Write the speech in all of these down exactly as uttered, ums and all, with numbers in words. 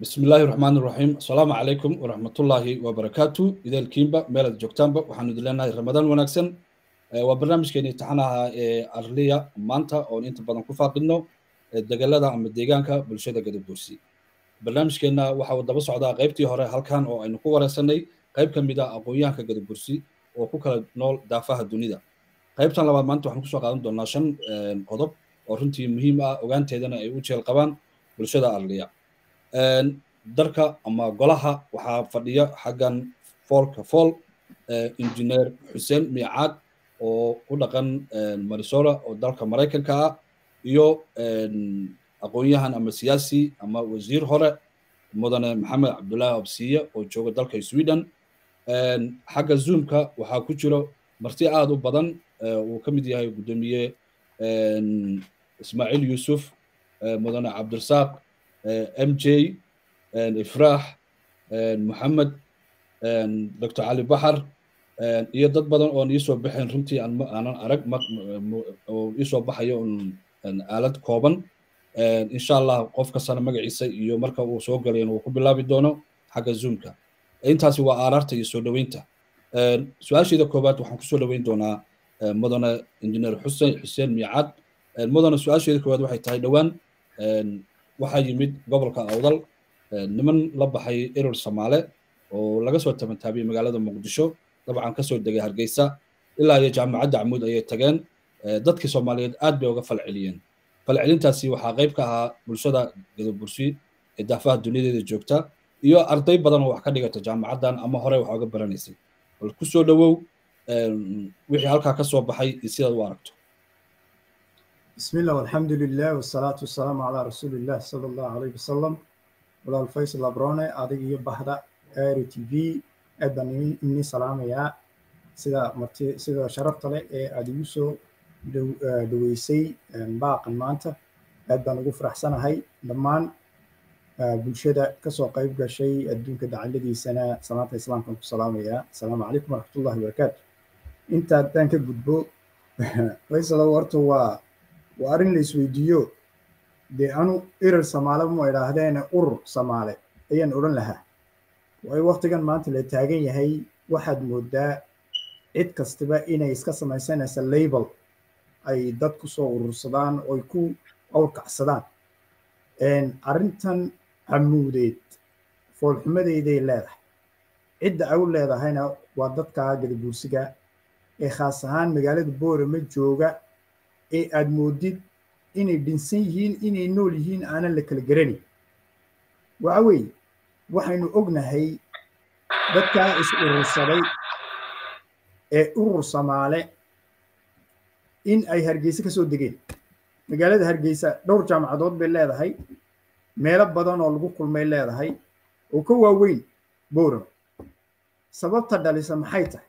بسم الله الرحمن الرحيم السلام عليكم ورحمة الله وبركاته إذا الكيمبا ميلاد جوكتانبا وحمد لله رمضان ونكسن وبرنامج كان يتحناها أرليا مانتا أو أنت بدن كفا قلنا الدجالة أم الدجانكا بالشدة قد بورسي برنامج كان وحاول دبص عدا غيبتي هراء هل كان أو إنه قوة سنة غيب كان بدا أقوياء كقد بورسي وكوكا نول دافعها الدنيا qaybtan labaad maanta waxaan ku soo qaadan doonaa shan qodob oo runtii muhiim ah ogaanteedana ay u jeel qabaan bulshada arliya darka ama golaha waxaa fadhiya xaggan foolka fool injineer xuseen miicaad oo ku dhaqan marisola oo dalka maraykanka ah iyo aqoon-yahan ama siyaasi ama wasiir hore mudane maxamed cabdullaahi absiye oo jooga dalka sweden xagga zoomka waxaa ku jiro marti aad u badan uu ka mid yahay gudoomiye ismaaciil yuusuf mudane cabdirasaaq m j ifraax maxamed doctor cali baxar iyo dad badan oon iisoo baxayn runtii aanan arag oo iisoo baxayo aalad kooban insha allah qof kastana magaciisa iyo marka uu soo galayna uu ku bilaabi doono xagga zoomka intaasi waa aaraarta iyo soo dhoweynta su-aasheeda koowaad waxaan kusoo dhoweyn doonaa mudane injineer xuseen xuseen miicaad mudane su-aasheeda koowaad waxay tahay dhowaan waxaa yimid gobolka awdal niman la baxay eror soomaale oo laga soo tabantaabiyey magaalada muqdisho dabcan kasoo degay hargeysa ilaa iyo jaamacadda camuud ayay tageen dadkii soomaaliyeed aad bay uga falceliyeen falcelintaasi waxaa qayb ka ahaa bulshada gadabursi ee daafaha duniyadeeda joogta iyo arday badan oo wax ka dhigata jaamacaddan ama hore wax uga baranaysay bal ku soo dhowow wixii halkaa ka soo baxay iyo sidaad u aragto بسم الله والحمد لله والصلاة والسلام على رسول الله صلى الله عليه وسلم ولا الفيصل أبرونة أديك يبحدا إير تي في أبني إني سلام يا سيدا مرتي سيدا شرفت له أديوسو دو دويسي باق المانتا أبني غفر أحسن هاي لمان بلشدة كسو قيب شيء الدون كده عندي سنة سنة الإسلام كم سلام يا السلام عليكم ورحمة الله وبركاته أنت تانك بدبو فيصل ورتوا وأرين لي سويديو دي أنو إير سمالة مو إلى هذين أور سمالة أيان أورن لها وأي وقت كان ما أنت اللي تاجين هي واحد مدة إد كستبا إنا يسكس ما يسنا سليبل أي دت كسور الصدان أو يكون أو كعصدان إن أرنتن عموديت فول حمد يدي الله إد أول هذا هنا وضد كاجد بورسجا خاصهان مجالد بور متجوجا ee aad moodid inay dhinsan yihiin inay nool yihiin aanan la kala garanay waxa weeye waxaynu ognahay dadka is urursaday ee urur Soomaale in ay Hargeysa ka soo degeen magaalada Hargeysa dhowr jaamacadood bay leedahay meelo badan oo lagu kulmay leedahay oo ka waaweyn Booram sababta dhalisa maxay tahay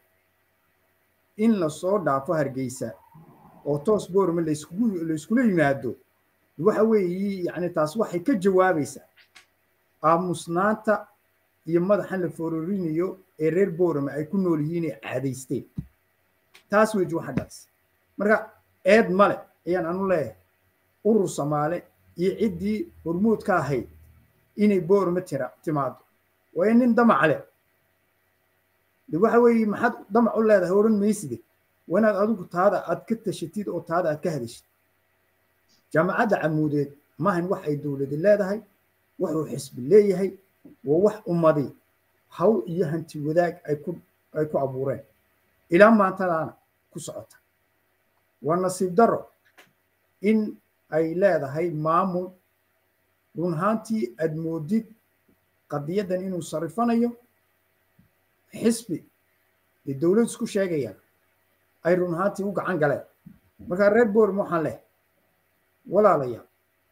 in la soo dhaafo Hargeysa oo toos Booram la isku la isku yimaado waxa weeye yani taas waxay ka jawaabaysaa aamusnaanta iyo madaxan la fororinayo ee reer Booram ay ku nool yihiin ee caadaysteen taas way waxa dhaas marka eed male ayaan anu leeyahay urur Soomaale iyo cidii hormuud ka ahayd inay Booram tira timaado waa in damac leh waxa weeye maxad damac u leedahay oran meeside wanaad adigu taada aad ka tashatid oo taada aad ka hadashid jaamacadda camuudeed maahan wax ay dawladda leedahay wax uu xisbi leeyahay waa wax ummadi haw iyo hanti wadaag ay ku ay ku abuureen ilaa maantana ku socota waa nasiib daro in ay leedahay maamul run ahaantii aad moodid qadiyadan inuu sarifanayo xisbi ee dawladdu isku sheegayaan ay run ahaantii u gacan galeen marka reer Booram waxaan leh walaalayaal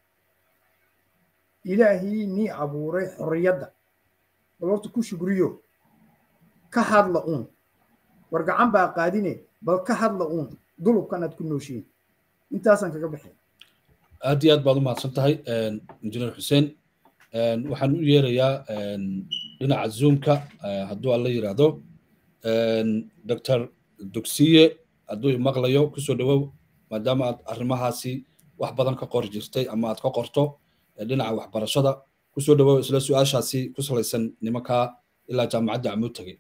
ilaahi ni abuuray xorriyadda balorta ku shukriyo ka hadla uun war gacan baa qaadine bal ka hadla uun dulubkan aad ku nooshiin intaasan kaga baxay aad iyo aad baad u mahadsan tahay injineer xuseen waxaan u yeerayaa dhinaca zoomka hadduu alla yiraahdo doctor dugsiye hadduu maqlayo ku soo dhawow maadaama aad arrimahaasi wax badan ka qor jirtay ama aad ka qorto dhinaca waxbarashada kusoo dhawow isla su-aashaasi ku salaysan nimanka ilaa jaamacadda camuud tagay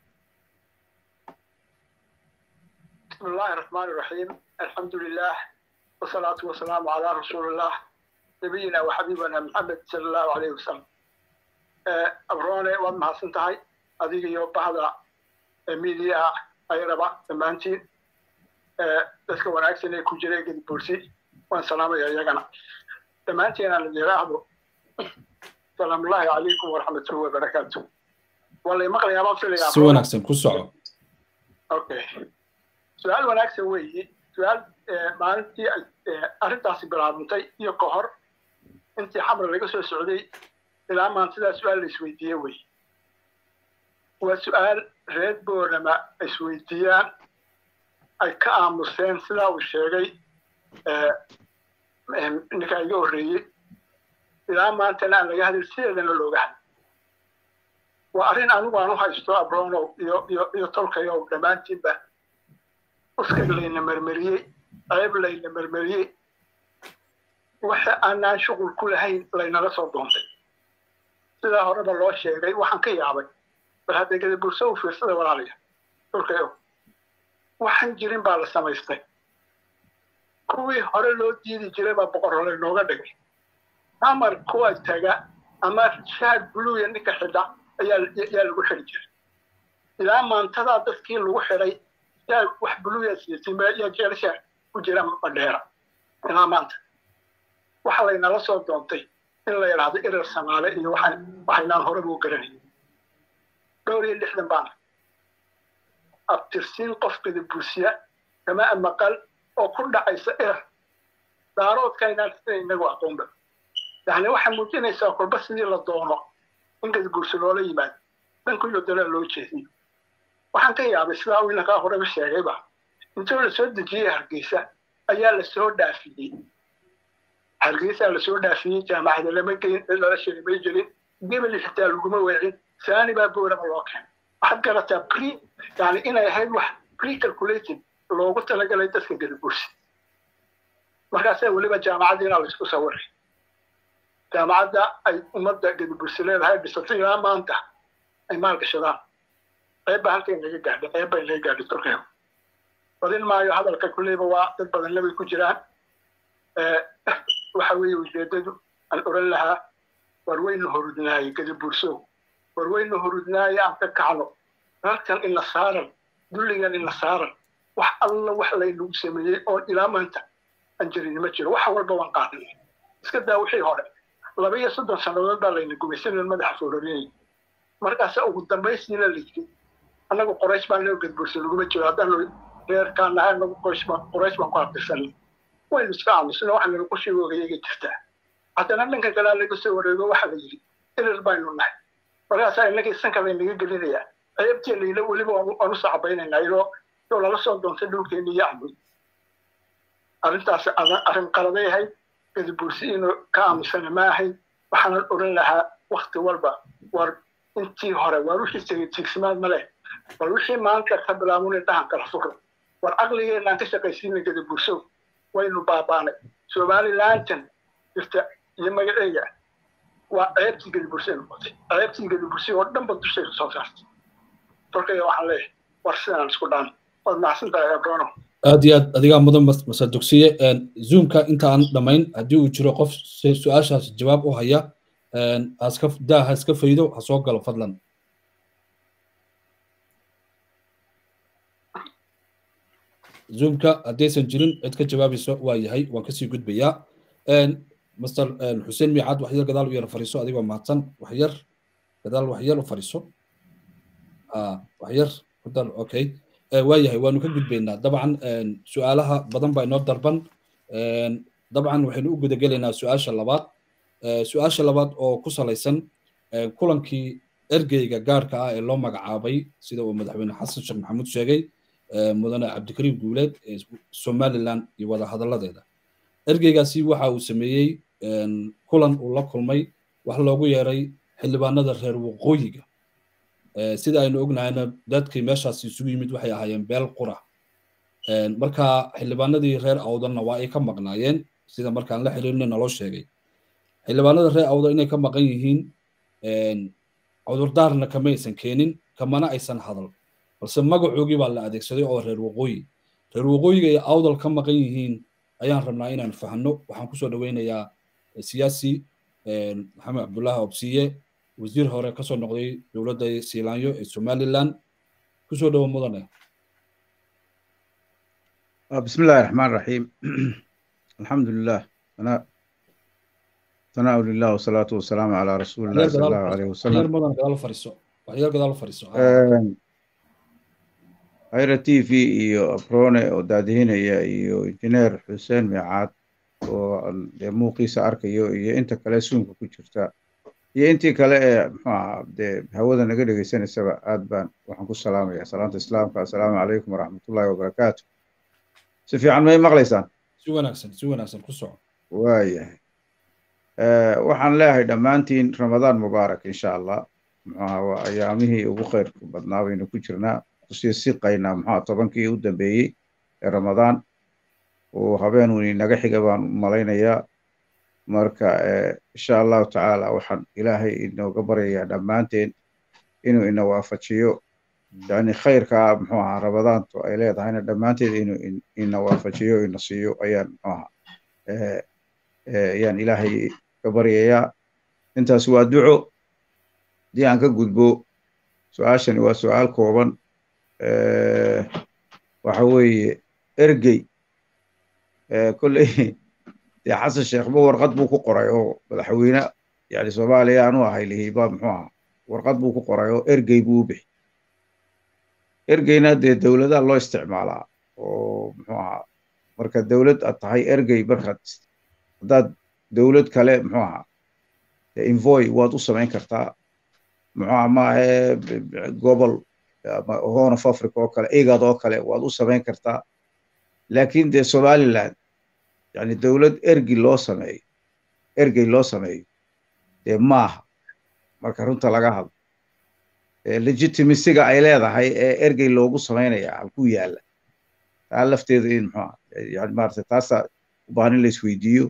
بسم الله الرحمن الرحيم الحمد لله والصلاة والسلام على رسول الله نبينا وحبيبنا محمد صلى الله عليه وسلم أبروني وما سنتهي أديك يوم بعد ميديا أي ربع ثمانين dadka wanaagsan ee ku jiray gedi bulsi waan salaamaya iyagana dhammaantiin aan yiraahdo salaamu alaykum wa rahmatullahi wa barakatuh wallay maqlayaa ma filayaa si wanaagsan ku soco okay su'aal wanaagsan weeye su'aal maalintii arrintaasi bilaabantay iyo ka hor intii xamar laga soo socday ilaa maanta su'aal la isweydiiyey weeye waa su'aal reer boorama isweydiiyaan ay ka aamuseen sidaa uu sheegay ninka iga horreeyey ilaa maantana aan laga hadin sideedana looga hadin waa arrin anigu aan u haysto abrono iyo iyo iyo tolkayo dhammaantiinba uska layna marmariyey ceeb layna marmariyey waxa aanaan shuqul ku lahayn laynala soo doontay sidaa horeba loo sheegay waxaan ka yaabay bal hadda gada bulsho u fiirsada walaalaya tolkayo waxaan jirin baa la samaystay kuwii hore loo diidi jiray baa boqor hore nooga dhigay amar kuwa taga ama shaad buluuya ninka xidha ayaa ayaa lagu xidhi jiray ilaa maantada dadkii lagu xidhay yaa wax buluuya siisay ma yaa jeelasha ku jira madheera ilaa maanta waxa laynala soo doontay in la yidhaahdo erer samaale iyo waxaan waxaynaan hore ugu garanay dhowr iyo lixdan baana abtirsiin qofkada bulsiya kama maqal oo ku dhacaysa erer daaroodkaynaan sida inagu aqoonba yani waxaa muujinaysaa kolba sidii la doono in gada bulsi loola yimaado dhanku iyo dalaa loo jeediyo waxaan ka yaabay sidaa uu inankaa horeba sheegayba intoo la soo dejiyey hargeysa ayaa la soo dhaafiyey hargeysaa la soo dhaafiyey jaamacada lama geyn lala sheegay jirin gebel xitaa laguma weecin saani baa boorama loo keenay waxaad garataa pre yani inay ahayd wax pre-calculated loogu talagalay dadka gada bulsi markaasaa weliba jaamacaddiina la isku sawiray jaamacadda ay ummadda gada bulsi leedahay dhisatay ilaa maanta ay maalgashadaan ceeb baa halkay naga gaadhay ceeb bay naga gaadhay turkiga badin maayo hadalka kulleyba waa dad badan labay ku jiraan waxa weeye ujeedadu aan oran lahaa war waynu horudnaayey gada bulso war waynu horudnaayey aan ka kacno halkan ina saaran dulligan ina saaran wax alla wax laynagu sameeyey oo ilaa maanta aan jirin ma jiro wax walba waan qaadanay iska daa wixii hore laba iyo soddon sannadood baa layna gumaysanan madaxa foorariyey markaasa ugu dambaysiina la yidhi annagu qoraysh baan loo gad bulso laguma jiro haddaanu reerkaan nahay annagu qoraysh baan qoraysh baan ku abtirsanay waynu iska aamusna waxaa nagu sheegooga iyaga jirtaa haddana dhanka kalaa laga soo wareego waxaa la yidhi erer baynu nahay markaasaa innagii sanka laynaga gelinayaa ceebtii layla weliba waan usoo cabaynaynaa iyadoo iyoo lala soo doontay dhulkeeni iyo camud arrintaas arrin qaladay ahayd gada bulsi inuu ka aamusana ma ahayn waxaanan oran lahaa wakti walba war intii hore war wixii tegay tiigsimaad ma leh war wixii maanta ka bilaabuna dhahan kala furo war caqligeenaan ka shaqaysiina gada bulso waynu baabaanay somalilantan jirta iyo magaceega waa ceebtii gada bulsi noqotay ceebtii gada bulsi oo dhanba dushay soo saartay tolkaya waxaan leeyahay war sidaan isku dhaan waad mahadsantahay abrono aad iyo aad adigaa mudan masal dugsiye zoomka inta aan dhammayn haddii uu jiro qof su-aashaas jawaab u haya haska daa ha iska faydo ha soo galo fadlan zoomka haddaysan jirin cid ka jawaabayso waa yahay waan kasii gudbayaa master xuseen miicad waxyar gadaal u yar fariiso adigoo mahadsan waxyar gadaal waxyar u fariiso waxyar ku dar okay waayahay waanu ka gudbaynaa dabcan su-aalaha badan baa inoo darban dabcan waxaynu u gudagelaynaa su-aasha labaad su-aasha labaad oo ku salaysan kulankii ergeyga gaarka ah ee loo magacaabay sida uu madaxweyne xasan sheekh maxamuud sheegay mudane cabdikariim guuleed ee somaliland iyo wada hadalladeeda ergeygaasi waxa uu sameeyey kulan uu la kulmay wax loogu yeeray xildhibaanada reer waqooyiga sida aynu ognahayna dadkii meeshaasi isugu yimid waxay ahaayeen beel qura marka xildhibaanadii reer awdanna waa ay ka maqnaayeen sida markaan la xiriirina naloo sheegay xildhibaanada reer awda inay ka maqan yihiin cudurdaarna kamaysan keenin kamana aysan hadal balse magacoogii baa la adeegsaday oo reer waqooyi reer waqooyiga ay awdal ka maqan yihiin ayaan rabnaa inaan fahanno waxaan kusoo dhaweynayaa siyaasi maxamed cabdullaahi obsiye wasiir hore kasoo noqday dowladda siilaanyo ee somaliland kusoo dhawo mudane بسم الله الرحمن الرحيم الحمد لله أنا ثناء لله والصلاة والسلام على رسول الله صلى الله عليه وسلم غير مدن قدال فريسو غير قدال فريسو غير تي في إيو أبروني ودادهين إيو إنجنير حسين ميعاد وموقي سأرك إيو إيو إنت كلا سونك كجرتا إيو إنتي كلا ما هودا نقدر يسين السبع آدبان وحنكو السلام يا سلامة الإسلام السلام عليكم ورحمة الله وبركاته سفي عن ما مغليسان سوى نفسن سوى نفسن كسر وايه أه وحن لاهي دمانتين رمضان مبارك إن شاء الله مع أيامه وبخير بدناوين وكجرنا تصير سيقينا مع طبعا كي ودن بي رمضان وهبينوني نجح جبان مالينا يا مركا أه إن شاء الله تعالى وحن إلهي إنه قبري دمانتين إنه إنه وافتشيو يعني خير كا محوها رمضان تو إليه هنا دمانتين إنه إنه وافتشيو إنه سيو أيان آه أه يعني إلهي كبريا أنت سوى دعو دي عنك قدبو سؤال هو سؤال كوبان أه وحوي إرجي أه كل إيه دي حسن الشيخ بو ورقد بو كقرايو بدحوينا يعني سوالي أنا هاي اللي هي باب محوها ورقد بو كقرايو إرجي بو به إرجينا دي الدولة ده الله استعمالها ومحوها مركز الدولة التهاي إرجي بركت dad dawlad kale muxuu ahaa envoy waad u samayn kartaa muxuu ahaa maahe gobol horn of africa oo kale igad oo kale waad u samayn kartaa laakiin dee somaliland yani dawlad ergi loo sameeyo ergey loo sameeyo dee maaha marka runta laga hadlo legitimacyga ay leedahay ee ergey loogu samaynaya halkuu yaalla taa lafteeda in muxuu ahaa yani maarata taasaa u baahan in la isweydiiyo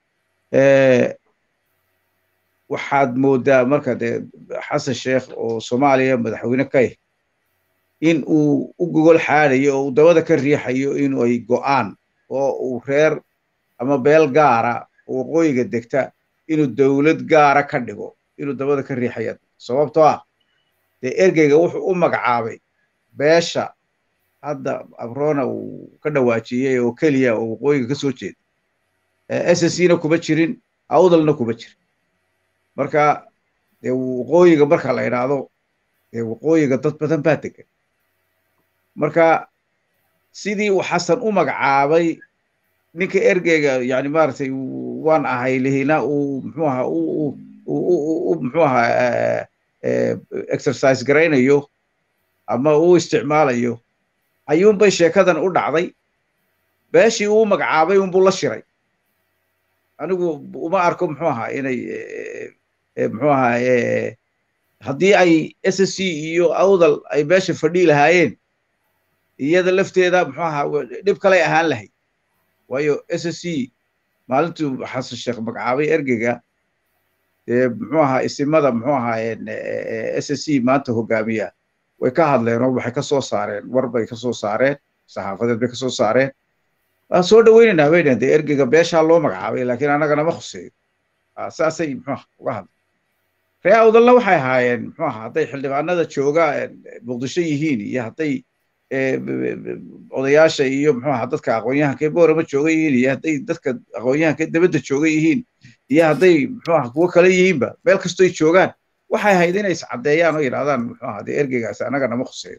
waxaad moodaa marka dee xasan sheekh oo soomaaliya madaxweyne ka yahay in uu u gogol xaadayo oo uu dabada ka riixayo inuu ay go'aan oo uu reer ama beel gaara oo waqooyiga degta inuu dawlad gaara ka dhigo inuu dabada ka riixaya sababtoo ah dee ergeyga wuxuu u magacaabay beesha hadda abrona uu ka dhawaajiyey oo keliya oo waqooyiga ka soo jeeda S S C na kuma jirin awdalna kuma jirin marka dee waqooyiga marka la yidhaahdo dee waqooyiga dad badan baa degan marka sidii uu xasan u magacaabay ninka ergeyga yani maaragtay waan ahay lihina uu muxuu ahaa u muxuu ahaa exercise garaynayo ama uu isticmaalayo ayuunbay sheekadan u dhacday beeshii uu magacaabay unbuu la shiray anigu uma arko muxuu ahaa inay muxuu ahaa haddii ay S S C iyo awdal ay beesha fadhii lahaayeen iyada lafteeda muxuu ahaa dhib kale ahaan lahayd waayo S S C maalintuu xasan sheekh magacaabay ergeyga dee muxuu ahaa isimada muxuu ahaa S S C maanta hogaamiya way ka hadleen oo waxay ka soo saareen war bay ka soo saareen saxaafadeed bay ka soo saareen waan soo dhaweynaynaa bay dhaheen dee ergeyga beeshaa loo magacaabay laakiin annagana ma khuseeyo saasay muxuu uga hadlay ree awdalna waxay ahaayeen muxuu ahaa hadday xildhibaanada jooga muqdisho yihiin iyo hadday odayaasha iyo muxuu ahaa dadka aqoon-yahanka boorama jooga yihiin iyo hadday dadka aqoon-yahanka dabadda jooga yihiin iyo hadday muxuu ahaa kuwo kale yihiinba meel kastoy joogaan waxay ahayd inay iscaddeeyaan oo yidhahdaan muxuu ahaa dee ergeygaasi annagana ma khuseeyo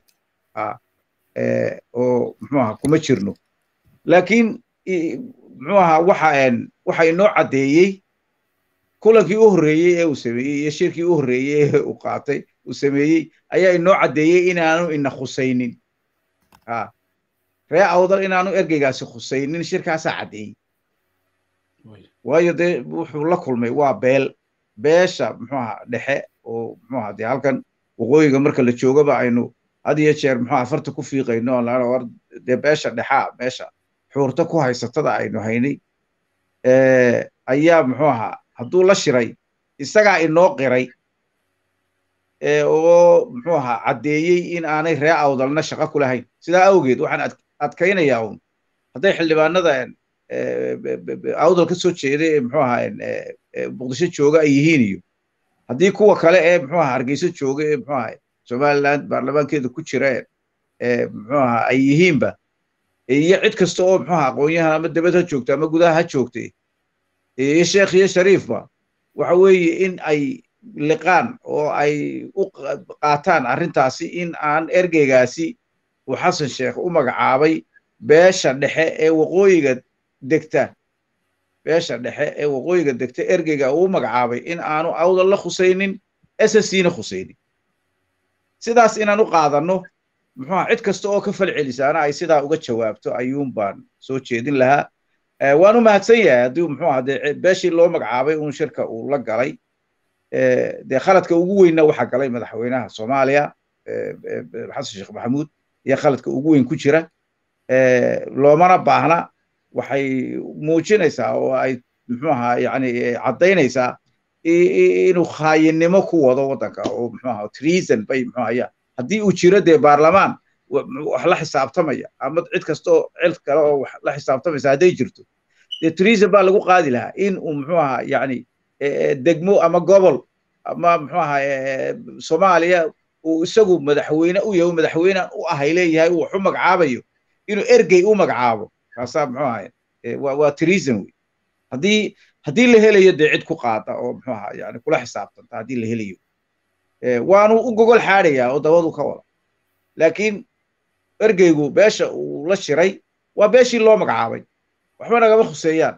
oo muxuu ahaa kuma jirno laakiin muxuu ahaa waxa waxa inoo caddeeyey kulankii u horreeyey ee uu sameeyey iyo shirkii u horreeyey ee uu qaatay uu sameeyey ayaa inoo caddeeyey inaanu ina khusaynin ree awdal inaanu ergeygaasi khusaynin shirkaasaa caddeeyey waayo dee wuxuu la kulmay waa beel beesha muxuu ahaa dhexe oo muxuu ahaa dee halkan waqooyiga marka la joogaba aynu had iyo jeer muxuu ahaa farta ku fiiqayno war dee beesha dhexaa meesha xuurta ku haysatada aynu haynay ayaa muxuu ahaa hadduu la shiray isagaa inoo qiray oo muxuu ahaa caddeeyey in aanay ree awdalna shaqo ku lahayn sidaa awgeed waxaan adkaynayaa un hadday xildhibaanada awdal ka soo jeeday ee muxuu ahaa muqdisho jooga ay yihiin iyo haddii kuwa kale ee muxuu ahaa hargeysa jooga ee muxuu ahaa somaliland baarlamaankeeda ku jira ee muxuu ahaa ay yihiinba iyo cid kasta oo muxuu ahaa aqoonyahan ama dibad ha joogta ama gudaha ha joogtay iyo sheekh iyo shariifba waxa weeye in ay liqaan oo ay u qaataan arrintaasi in aan ergeygaasi uu xasan sheekh u magacaabay beesha dhexe ee waqooyiga degta beesha dhexe ee waqooyiga degta ergeyga uu magacaabay in aanu awdal la khusaynin S S C na khusaynin sidaas inaan u qaadanno muxuu cid kasta oo ka fal celisaana ay sidaa uga jawaabto ayuun baan soo jeedin lahaa waan u mahadsan yahay haddii muxuu ahaa dee beeshii loo magacaabay uun shirka uu la galay dee khaladka ugu weynna waxaa galay madaxweynaha soomaaliya xasan sheekh maxamuud iyo khaladka ugu weyn ku jira loomana baahna waxay muujinaysaa oo ay muxuu ahaa yani caddaynaysaa inuu khaayinimo ku wado waddanka oo muxuu ahaa treason bay muxuu ahaa haddii uu jiro dee baarlamaan wax la xisaabtamaya ama cid kasta oo cid kale oo wax la xisaabtamaysa hadday jirto dee treason baa lagu qaadi lahaa in uu muxuu ahaa yani degmo ama gobol ama muxuu ahaa soomaaliya uu isagu madaxweyne u yahay madaxweyne u ahay leeyahay uu wax u magacaabayo inuu ergey u magacaabo kaasaa muxuu ahaa waa waa treason wey haddii haddii la helayo dee cid ku qaada oo muxuu ahaa yani kula xisaabtanta haddii la helayo waanu u gogol xaadhayaa oo dabadu ka wada laakiin ergeygu beesha uu la shiray waa beeshii loo magacaabay waxba nagama khuseeyaan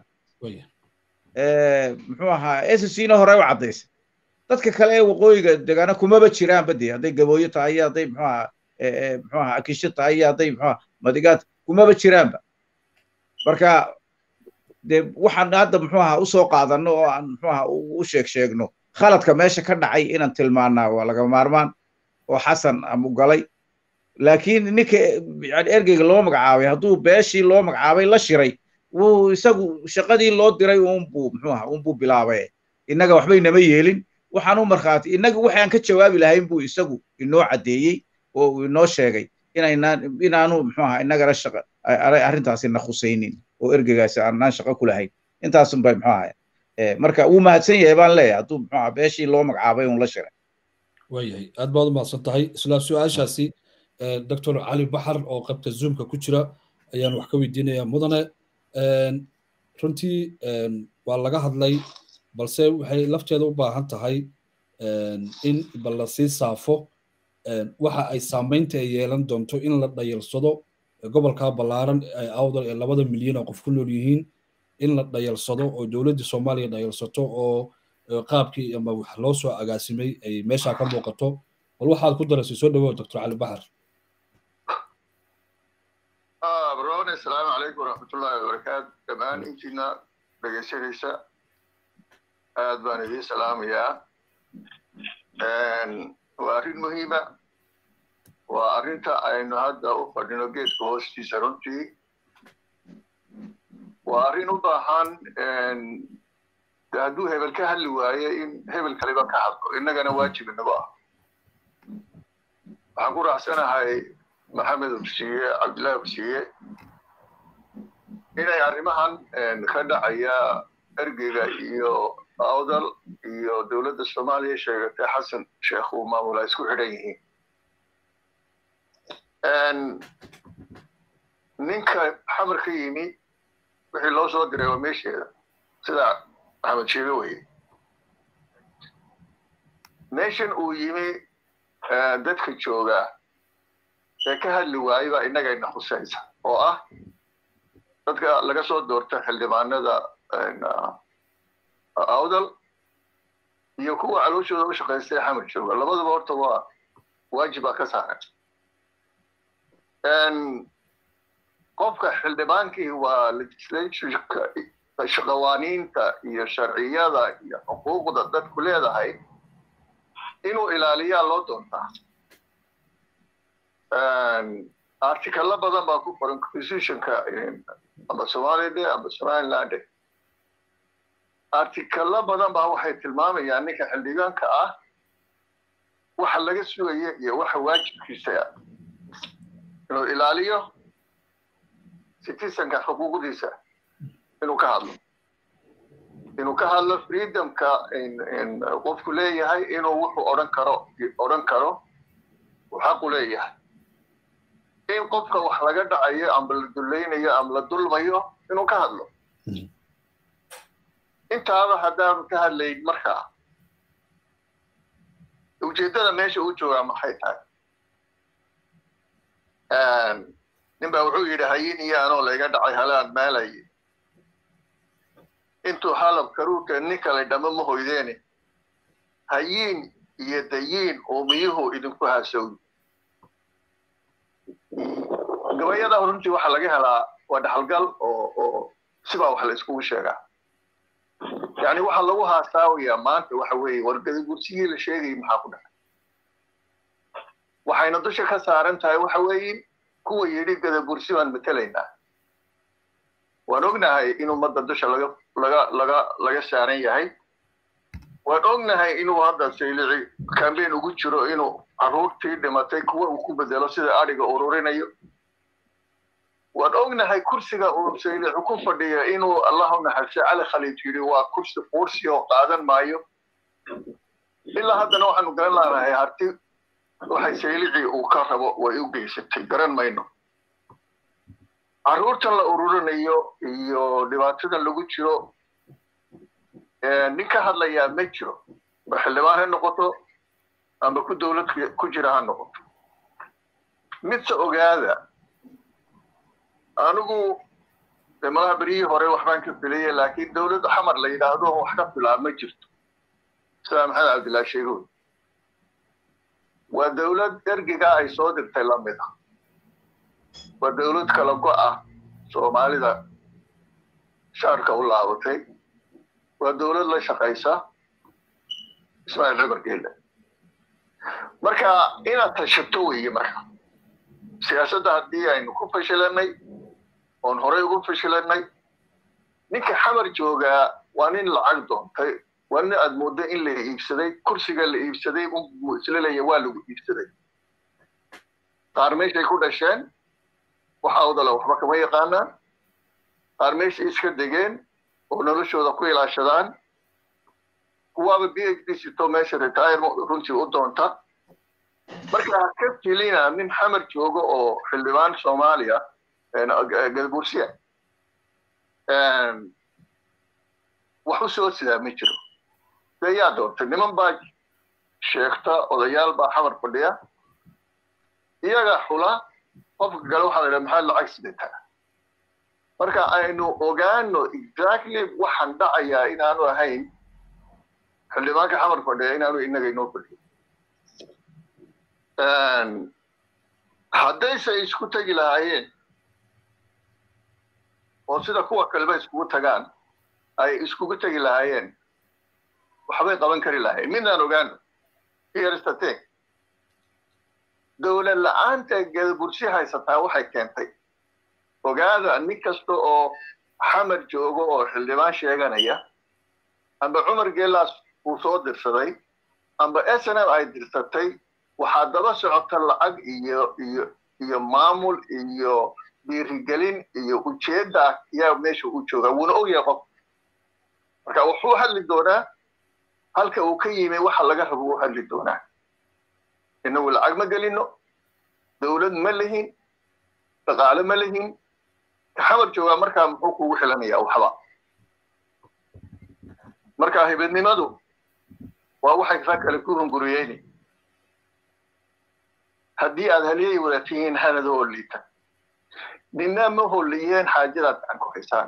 muxuu ahaa S S C na hore u caddaysay dadka kale ee waqooyiga degaana kumaba jiraanba dee hadday gabooyo tahay iyo hadday muxuu ahaa muxuu ahaa akisho tahay iyo hadday muxuu ahaa madigaad kumaba jiraanba marka dee waxaan hadda muxuu ahaa usoo qaadanno oo aan muxuu ahaa u sheeg sheegno khaladka meesha ka dhacay inaan tilmaannaa waa laga maarmaan oo xasan amu galay laakiin ninka yani ergeyga loo magacaabay hadduu beeshii loo magacaabay la shiray wuu isagu shaqadii loo diray uunbuu muxuu ahaa uunbuu bilaabay innaga waxba inama yeelin waxaan u markhaati innaga waxaan ka jawaabi lahayn buu isagu inoo caddeeyey oo uu inoo sheegay inaynaan inaanu muxuu ahaa innagana shaqa arrintaasi na khusaynin oo ergeygaasi aanaan shaqo ku lahayn intaasun bay muxuu ahaa marka wuu mahadsan yahay baan leeyahay hadduu muxuu ahaa beeshii loo magacaabay uun la shiray waayahay aad baad u mahadsan tahay isla su-aashaasi doctor cali baxar oo qabta zoomka ku jira ayaan wax ka weydiinayaa mudane runtii waa laga hadlay balse waxay lafteeda u baahan tahay in bal la sii saafo waxa ay saamaynta ay yeelan doonto in la dhayalsado gobolka ballaaran ee awdal ee labada milyan oo qof ku nool yihiin in la dhayalsado oo dowladda soomaaliya dhayalsato oo qaabkii ama wax loo soo agaasimay ay meesha ka muuqato bal waxaad ku daraysay soo dhawow doctor cali baxar برون السلام عليكم ورحمة الله وبركاته كمان انتنا بقشريسة أدبان دي سلام يا وأرين مهمة وأرين تا أين هذا وفرنا جيت كوستي سرنتي وأرين وضحان إن هادو هبل كهل ويا إن هبل كليبا كهل إنك أنا واجب النبأ أقول أحسن هاي محمد بشيء عبد الله بشيء إلى arrimahan ka dhacaya ergeyga iyo awdal iyo dowladda Soomaaliya sheegatay xasan sheekh uu maamulay isku xidhan yihiin ninka xamarka yimi wixii loo soo diray waa meesheeda sida maxamed sheege weye meeshan uu yimi dadka jooga ee ka hadli waayay baa innaga ina khusaysa oo ah dadka laga soo doorta xildhibaanada awdal iyo kuwa calooshooda u shaqaystay xamar jooga labadaba horta waa waajibaa ka saaran qofka xildhibaankii waa legislatureka qawaaniinta iyo sharciyada iyo xuquuqda dadku leedahay inuu ilaaliyaa loo doontaa artikalla badan baa ku qoran constitutionka amba Soomaalida amba Somaliland artikalla badan baa waxay tilmaamayaan ninka xildhibaanka ah waxa laga sugaya iyo waxa waajibkiisa inuu ilaaliyo citizenka xuquuqdiisa inuu ka hadlo inuu ka hadlo freedomka in qofku leeyahay inuu wuxuu odhan karo odhan karo xaq u leeyahay in qofka wax laga dhacayo ama la dulaynayo ama la dulmayo inuu ka hadlo intaaba haddaanu ka hadlayn markaa ujeeddada meesha uu joogaa maxay tahay ninbaa wuxuu yidhi hayin iyo anoo layga dhacay halaan maalay intuu halab karuurka nin kale dhamo ma hoydeeni hayin iyo dayiin oo miyuhu idinku haasowdi gabayada runtii waxaa laga helaa waa dhaxalgal oo oo sibaa wax la iskugu sheegaa يعني waxa lagu haastaawiyaa maanta waxa weeye wargada gursigii la sheegay maxaa ku dhacay waxayna dusha ka saaran tahay waxa weeye kuwa yiri gada gursi baan matalaynaa waan ognahay inuu madda dusha laga laga laga laga saaran yahay waan ognahay inuu hadda saylici campaign ugu jiro inuu caruurtii dhimatay kuwa uu ku bedelo sida ariga ururinayo waan ognahay kursiga uu saylici ku fadhiyo inuu Allahu naxariiso cali khaliid yiri waa kursi kursi oo qaadan maayo ilaa haddana waxaanu garan lahayn harti waxay saylici uu ka rabo way u geysatay garan mayno caruurtan la ururinayo iyo dhibaatada lagu jiro ee ninka hadlaya ma jiro xildhibaan noqoto ama ku dawlad ku jira ha noqoto mid sa ogaada anigu malaha bari hore waxbaan ka filay laakiin dawladda xamar la yiraahdo wax ka filaa ma jirto sida maxamed cabdillah sheego waa dawlad ergiga ay soo dirtay la mid ah waa dawlad kala go'a Soomaalida shaarka u laabatay waa dawlad la shaqaysa Ismaaciil Cumar Geelle marka ina tashato weeye marka siyaasadda haddii aynu ku fashilanay oon horey ugu fashilanay ninka xamar joogaa waa nin lacag doontay waa nin aad moodo in la iibsaday kursiga la iibsaday uu isla leeyahay waa lagu iibsaday qaar meeshay ku dhasheen waxa uu dalo waxba kama yaqaanaan qaar meeshay iska degeen oo noloshooda ku ilaashadaan kuwaaba B H D sito meesha retire runtii u doonta marka ka filina nin xamar joogo oo xildhibaan Soomaaliya galbursiya wax u soo sidaa ma jiro yaa doonta niman baa sheegta odayaal baa xamar fadhiya iyaga xula qofka galo waxa la yidhaha maxaa lacag sidataa marka aynu ogaano exactly waxaan dhacayaa inaanu ahayn xildhibaanka xamar fadhiya inaanu innaga inoo fadhiyo haddayse isku tegi lahaayeen oo sida kuwa kaleba iskugu tagaan ay iskugu tegi lahaayeen waxbay qaban kari lahaayeen midaan ogaano iyarstatee dawlad la'aanta galbursi haysataa waxay keentay ogaada nin kasta oo xamar joogo oo xildhibaan sheeganaya amba Cumar Geelaas uu soo dirsaday amba S N M ay dirsatay waxaa daba socota lacag iyo iyo iyo maamul iyo dhiirigelin iyo ujeedda yaa meesha u jooga wuuna ogyahay qof marka wuxuu hadli doonaa halka uu ka yimi waxa laga rabo uu hadli doonaa inuu lacag ma gelino dawlad ma lihin dhaqaale ma lihin xamar jooga markaa muxuu kugu xilanayaa waxba marka hibadnimadu waa waxay ka kale ku hunguriyeen haddii aad haliyay wadatiin hanado oo liita ninna ma holiyeen xaajada aan ku xisaan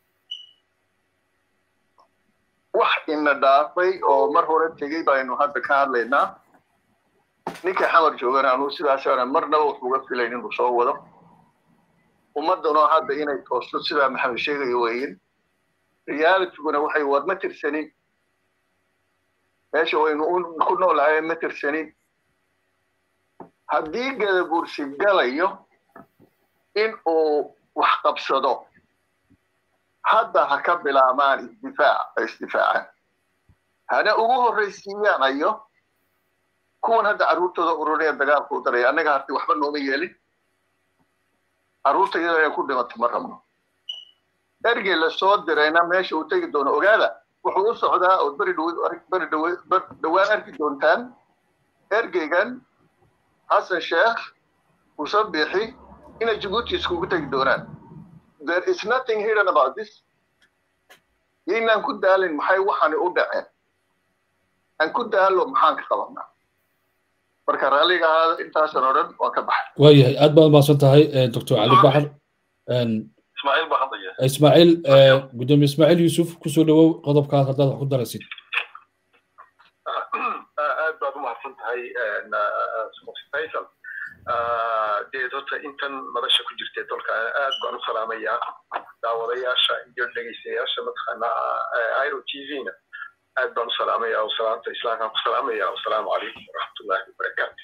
wax inna dhaafay oo mar hore tegay baynu hadda ka hadlaynaa ninka xamar joogana aanu sidaas aan marnaba wuxuu uga filayn inuu soo wado ummadana hadda inay toosto sida maxamed sheegay weeyeen reality-guna waxay war ma tirsanin meesha waynu ku noolahay ma tirsanin haddii gadabursi galayo in uu wax qabsado hadda ha ka bilaabaan isdifaac isdifaacan hana ugu horreysiiyaan ayo kuwan hadda carruurtooda ururaya dagaalka u daraya annaga harti waxba nooma yeelin carruurta iyada ay ku dhimato ma rabno ergey la soo dirayna meesha uu tegi doono ogaada wuxuu u socdaa oo beri beri dhawaan arki doontaan ergeygan xasan sheekh muuse biixi inay Djibouti iskugu tegi doonaan there is nothing hidden about this inaan ku daalin maxay waxaan u dhaceen aan ku daalo maxaan ka qabanaa marka raaliga intaasan odhan waa ka baxay waayahay aad baad mahadsan tahay doctor cali baxar ismaaciil baa hadlaya ismaaciil gudoomiye ismaaciil yuusuf kusoo dhawow qodobkaas haddaad wax ku daraysid aad baad u mahadsan tahay faysal dee dadka intan madasha ku jirtay dalka aad baan u salaamayaa daawadayaasha iyo dhegeystayaasha mataqaanaa airo t v-na aad baan u salaamayaa oo salaanta islaamkaan ku salaamayaa wasalaamu calaykum waraxmatullaahi wabarakaatu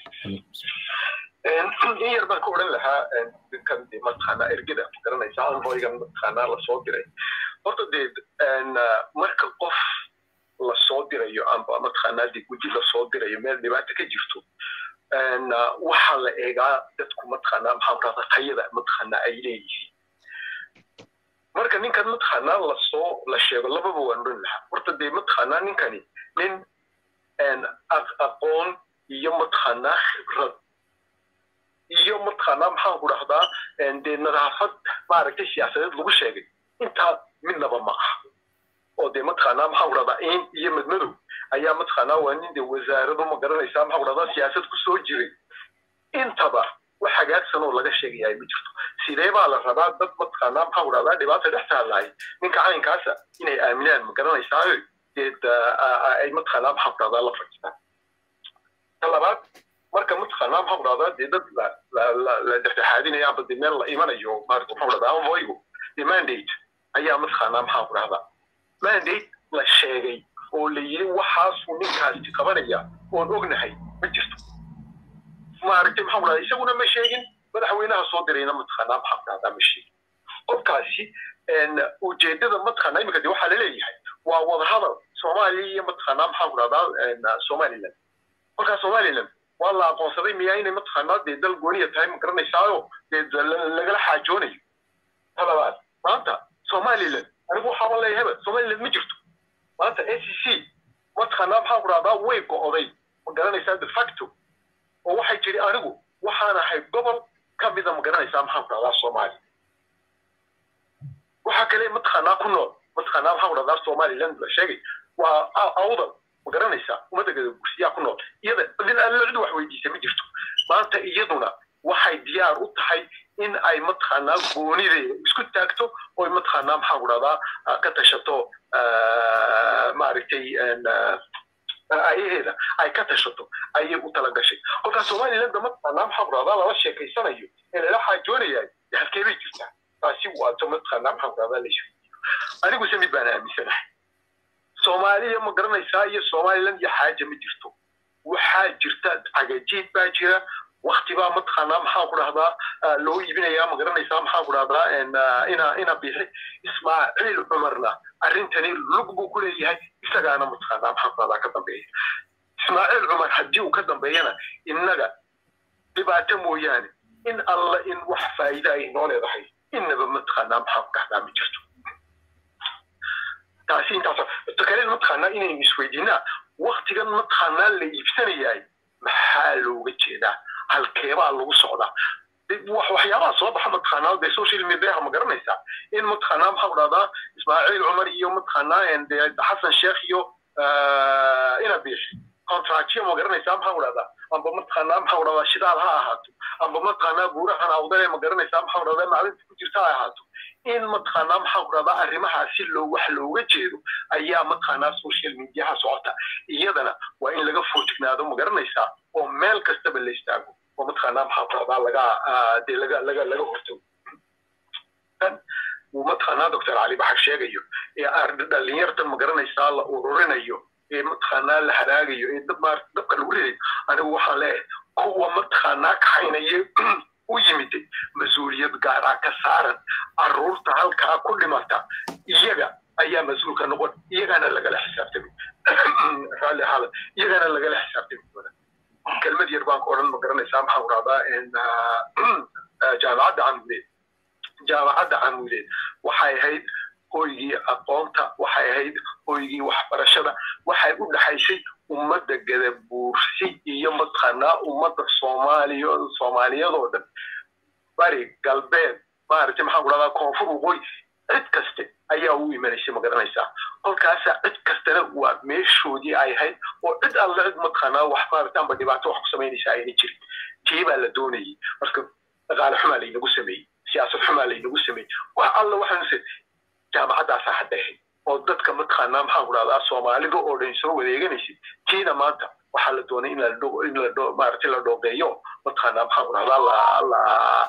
in yar baan ka odhan lahaa kan mataqaanaa ergada garanaysa anvoygan mataqaanaa lasoo diray horta dee marka qof lasoo dirayo amba mataqaanaa dee guddi lasoo dirayo meel dhibaata ka jirto waxaa la eegaa dadku mataqaanaa maxaa kudhahdaa tayada mataqaanaa ay leeyihiin marka ninkan mataqaanaa lasoo la sheego lababa waan odhan lahaa horta dee mataqaanaa ninkani nin aqoon iyo mataqaanaa khibrad iyo mataqaanaa maxaan ku dhahdaa dee nadaafad maaragtay siyaasadeed lagu sheegay intaa midnaba ma aha oo dee mataqaanaa maxaan ku dhahdaa in iyo madmadow ayaa mataqaanaa waa nin dee wasaarado ma garanaysaa maxaan ku dhahdaa siyaasad ku soo jiray intaba wax hagaagsan oo laga sheegayaa ma jirto sidee baa la rabaa dad mataqaanaa maxaan ku dhahdaa dhibaata dhex taalahay ninka caynkaasa inay aaminaan ma garanaysaayo dee ay mataqaanaa maxaan ku dhahdaa la fadhiistaan ta labaad marka mataqaanaa maxaan ku dhahdaa dee dad la dhexdhexaadinaya amba dee meel la imanayo maarata maxaan ku dhahdaa envoygu dee mandate ayaa mataqaanaa maxaan ku dhahdaa mandate la sheegay oo la yiri waxaasuu ninkaasi qabanaya oon ognahay ma jirto maaragtay maxaan ku dhahdaa isaguna ma sheegin madaxweynaha soo dirayna mataqaanaa maxaan ku dhahdaa ma sheegin qofkaasi ujeedada mataqaanaa imika dee waxaa la leeyahay waa wadahadal soomaaliya iyo mataqaanaa maxaan ku dhahdaa somaliland markaa somaliland waa la aqoonsaday miyaa inay mataqaanaa dee dal gooniya tahay ma garanaysaayo dee lagala xaajoonayo ta labaad maanta somaliland anigu waxaaba leeyahaba somaliland ma jirto maanta a c c mataqaanaa maxaan ku dhahdaa way go'oday ma garanaysaa de facto oo waxay jiri anigu waxaan ahay gobol ka mida ma garanaysaa maxaan ku dhahdaa soomaaliya waxaa kale mataqaanaa ku nool mataqaanaa maxaan ku dhahdaa somaliland la sheegay waa awdal ma garanaysaa ummadda gadabursiyaa ku nool iyada idin alla cid wax weydiisa ma jirto maanta iyaduna waxay diyaar u tahay in ay mataqaanaa goonideeda isku taagto oo mataqaanaa maxaan ku dhahdaa ka tashato maaragtay ayaheeda ay ka tashato ayay u tala gashay kolkaas somaliland mataqaanaa maxaan ku dhahdaa lala sheekaysanayo ee lala xaajoonayaa halkee bay jirtaa taasi waato mataqaanaa maxaan ku dhahdaa laisweydiiyo aniguse mid baan aaminsanahay soomaaliya ma garanaysaa iyo somaliland iyo xaaja ma jirto waxaa jirta cagajiid baa jira wakti baa mataqaanaa maxaan ku dhahdaa loo iibinayaa ma garanaysaa maxaan ku dhahdaa ina ina bixi ismaaciil cumarna arrintani lug buu ku leeyahay isagaana mataqaanaa maxaan ku dhahdaa ka dambeeya ismaaciil cumar haddii uu ka dambeeyana innaga dhibaato mooyaane in alla in wax faa'iida ay noo leedahay innaba mataqaanaa maxaan ku dhahdaa ma jirto taasi intaas takale mataqaanaa inaynu isweydiinaa waktigan mataqaanaa la iibsanayaay maxaa looga jeedaa halkeebaa lagu socdaa waxyaabaha soo baxa mataqaanaa dee social mediaha ma garanaysaa in mataqaanaa maxaan ku dhahdaa ismaaciil cumar iyo mataqaanaa xasan sheekh iyo ina biixi contractyo ma garanaysaa maxaan ku dhahdaa amba mataqaanaa maxaan ku dhahdaa shidaal ha ahaato amba mataqaanaa buurahan awdale ma garanaysaa maxaan ku dhahdaa maclinta ku jirta ha ahaato in mataqaanaa maxaan ku dhahdaa arrimahaasi loo wax looga jeedo ayaa mataqaanaa social mediaha socota iyadana waa in laga foojignaado ma garanaysaa oo meel kastaba la istaago oo mataqaanaa maxaan ku dhahdaa laga dee laga laga laga hortago uu mataqaanaa doctor cali baxar sheegayo ee dhalinyartan ma garanaysaa la ururinayo ee mataqaanaa la haraagayo ee dab maar dabka lagu ridayo anigu waxaan leeyahay kuwa mataqaanaa kaxaynaya u yimiday mas-uuliyad gaaraa ka saaran carruurta halkaa ku dhimata iyaga ayaa mas-uulka noqon iyagana lagala xisaabtami raalli ahaada iyagana lagala xisaabtami doona kelmad yar baan ku odhan ma garanaysaa maxaan ku dhahdaa jaamacadda camuudeed jaamacadda camuudeed waxay ahayd hoygii aqoonta waxay ahayd hoygii waxbarashada waxay u dhaxaysay ummadda gadabuursi iyo mataqaanaa ummadda soomaaliya soomaaliyadoo dhan bari galbeed maaragtay maxaan ku dhahdaa koonfur waqooyi cid kaste ayaa u imanaysay ma garanaysaa kolkaasa cid kastana waa meeshoodii ay ahayd oo cid alla cid mataqaanaa wax maaragtay amba dhibaato wax ku samaynaysa ayna jirin tii baa la doonayay marka dhaqaale xumaa laynagu sameeyey siyaasad xumaa laynagu sameeyey wax alla waxaanse jaamacaddaasa hadda ahayd oo dadka mataqaanaa maxaan ku dhahdaa soomaalida oo dhan soo wareeganaysid tiina maanta waxaa la doonay in la in la maaragtay la dhooqeeyo mataqaanaa maxaan ku dhahdaa la la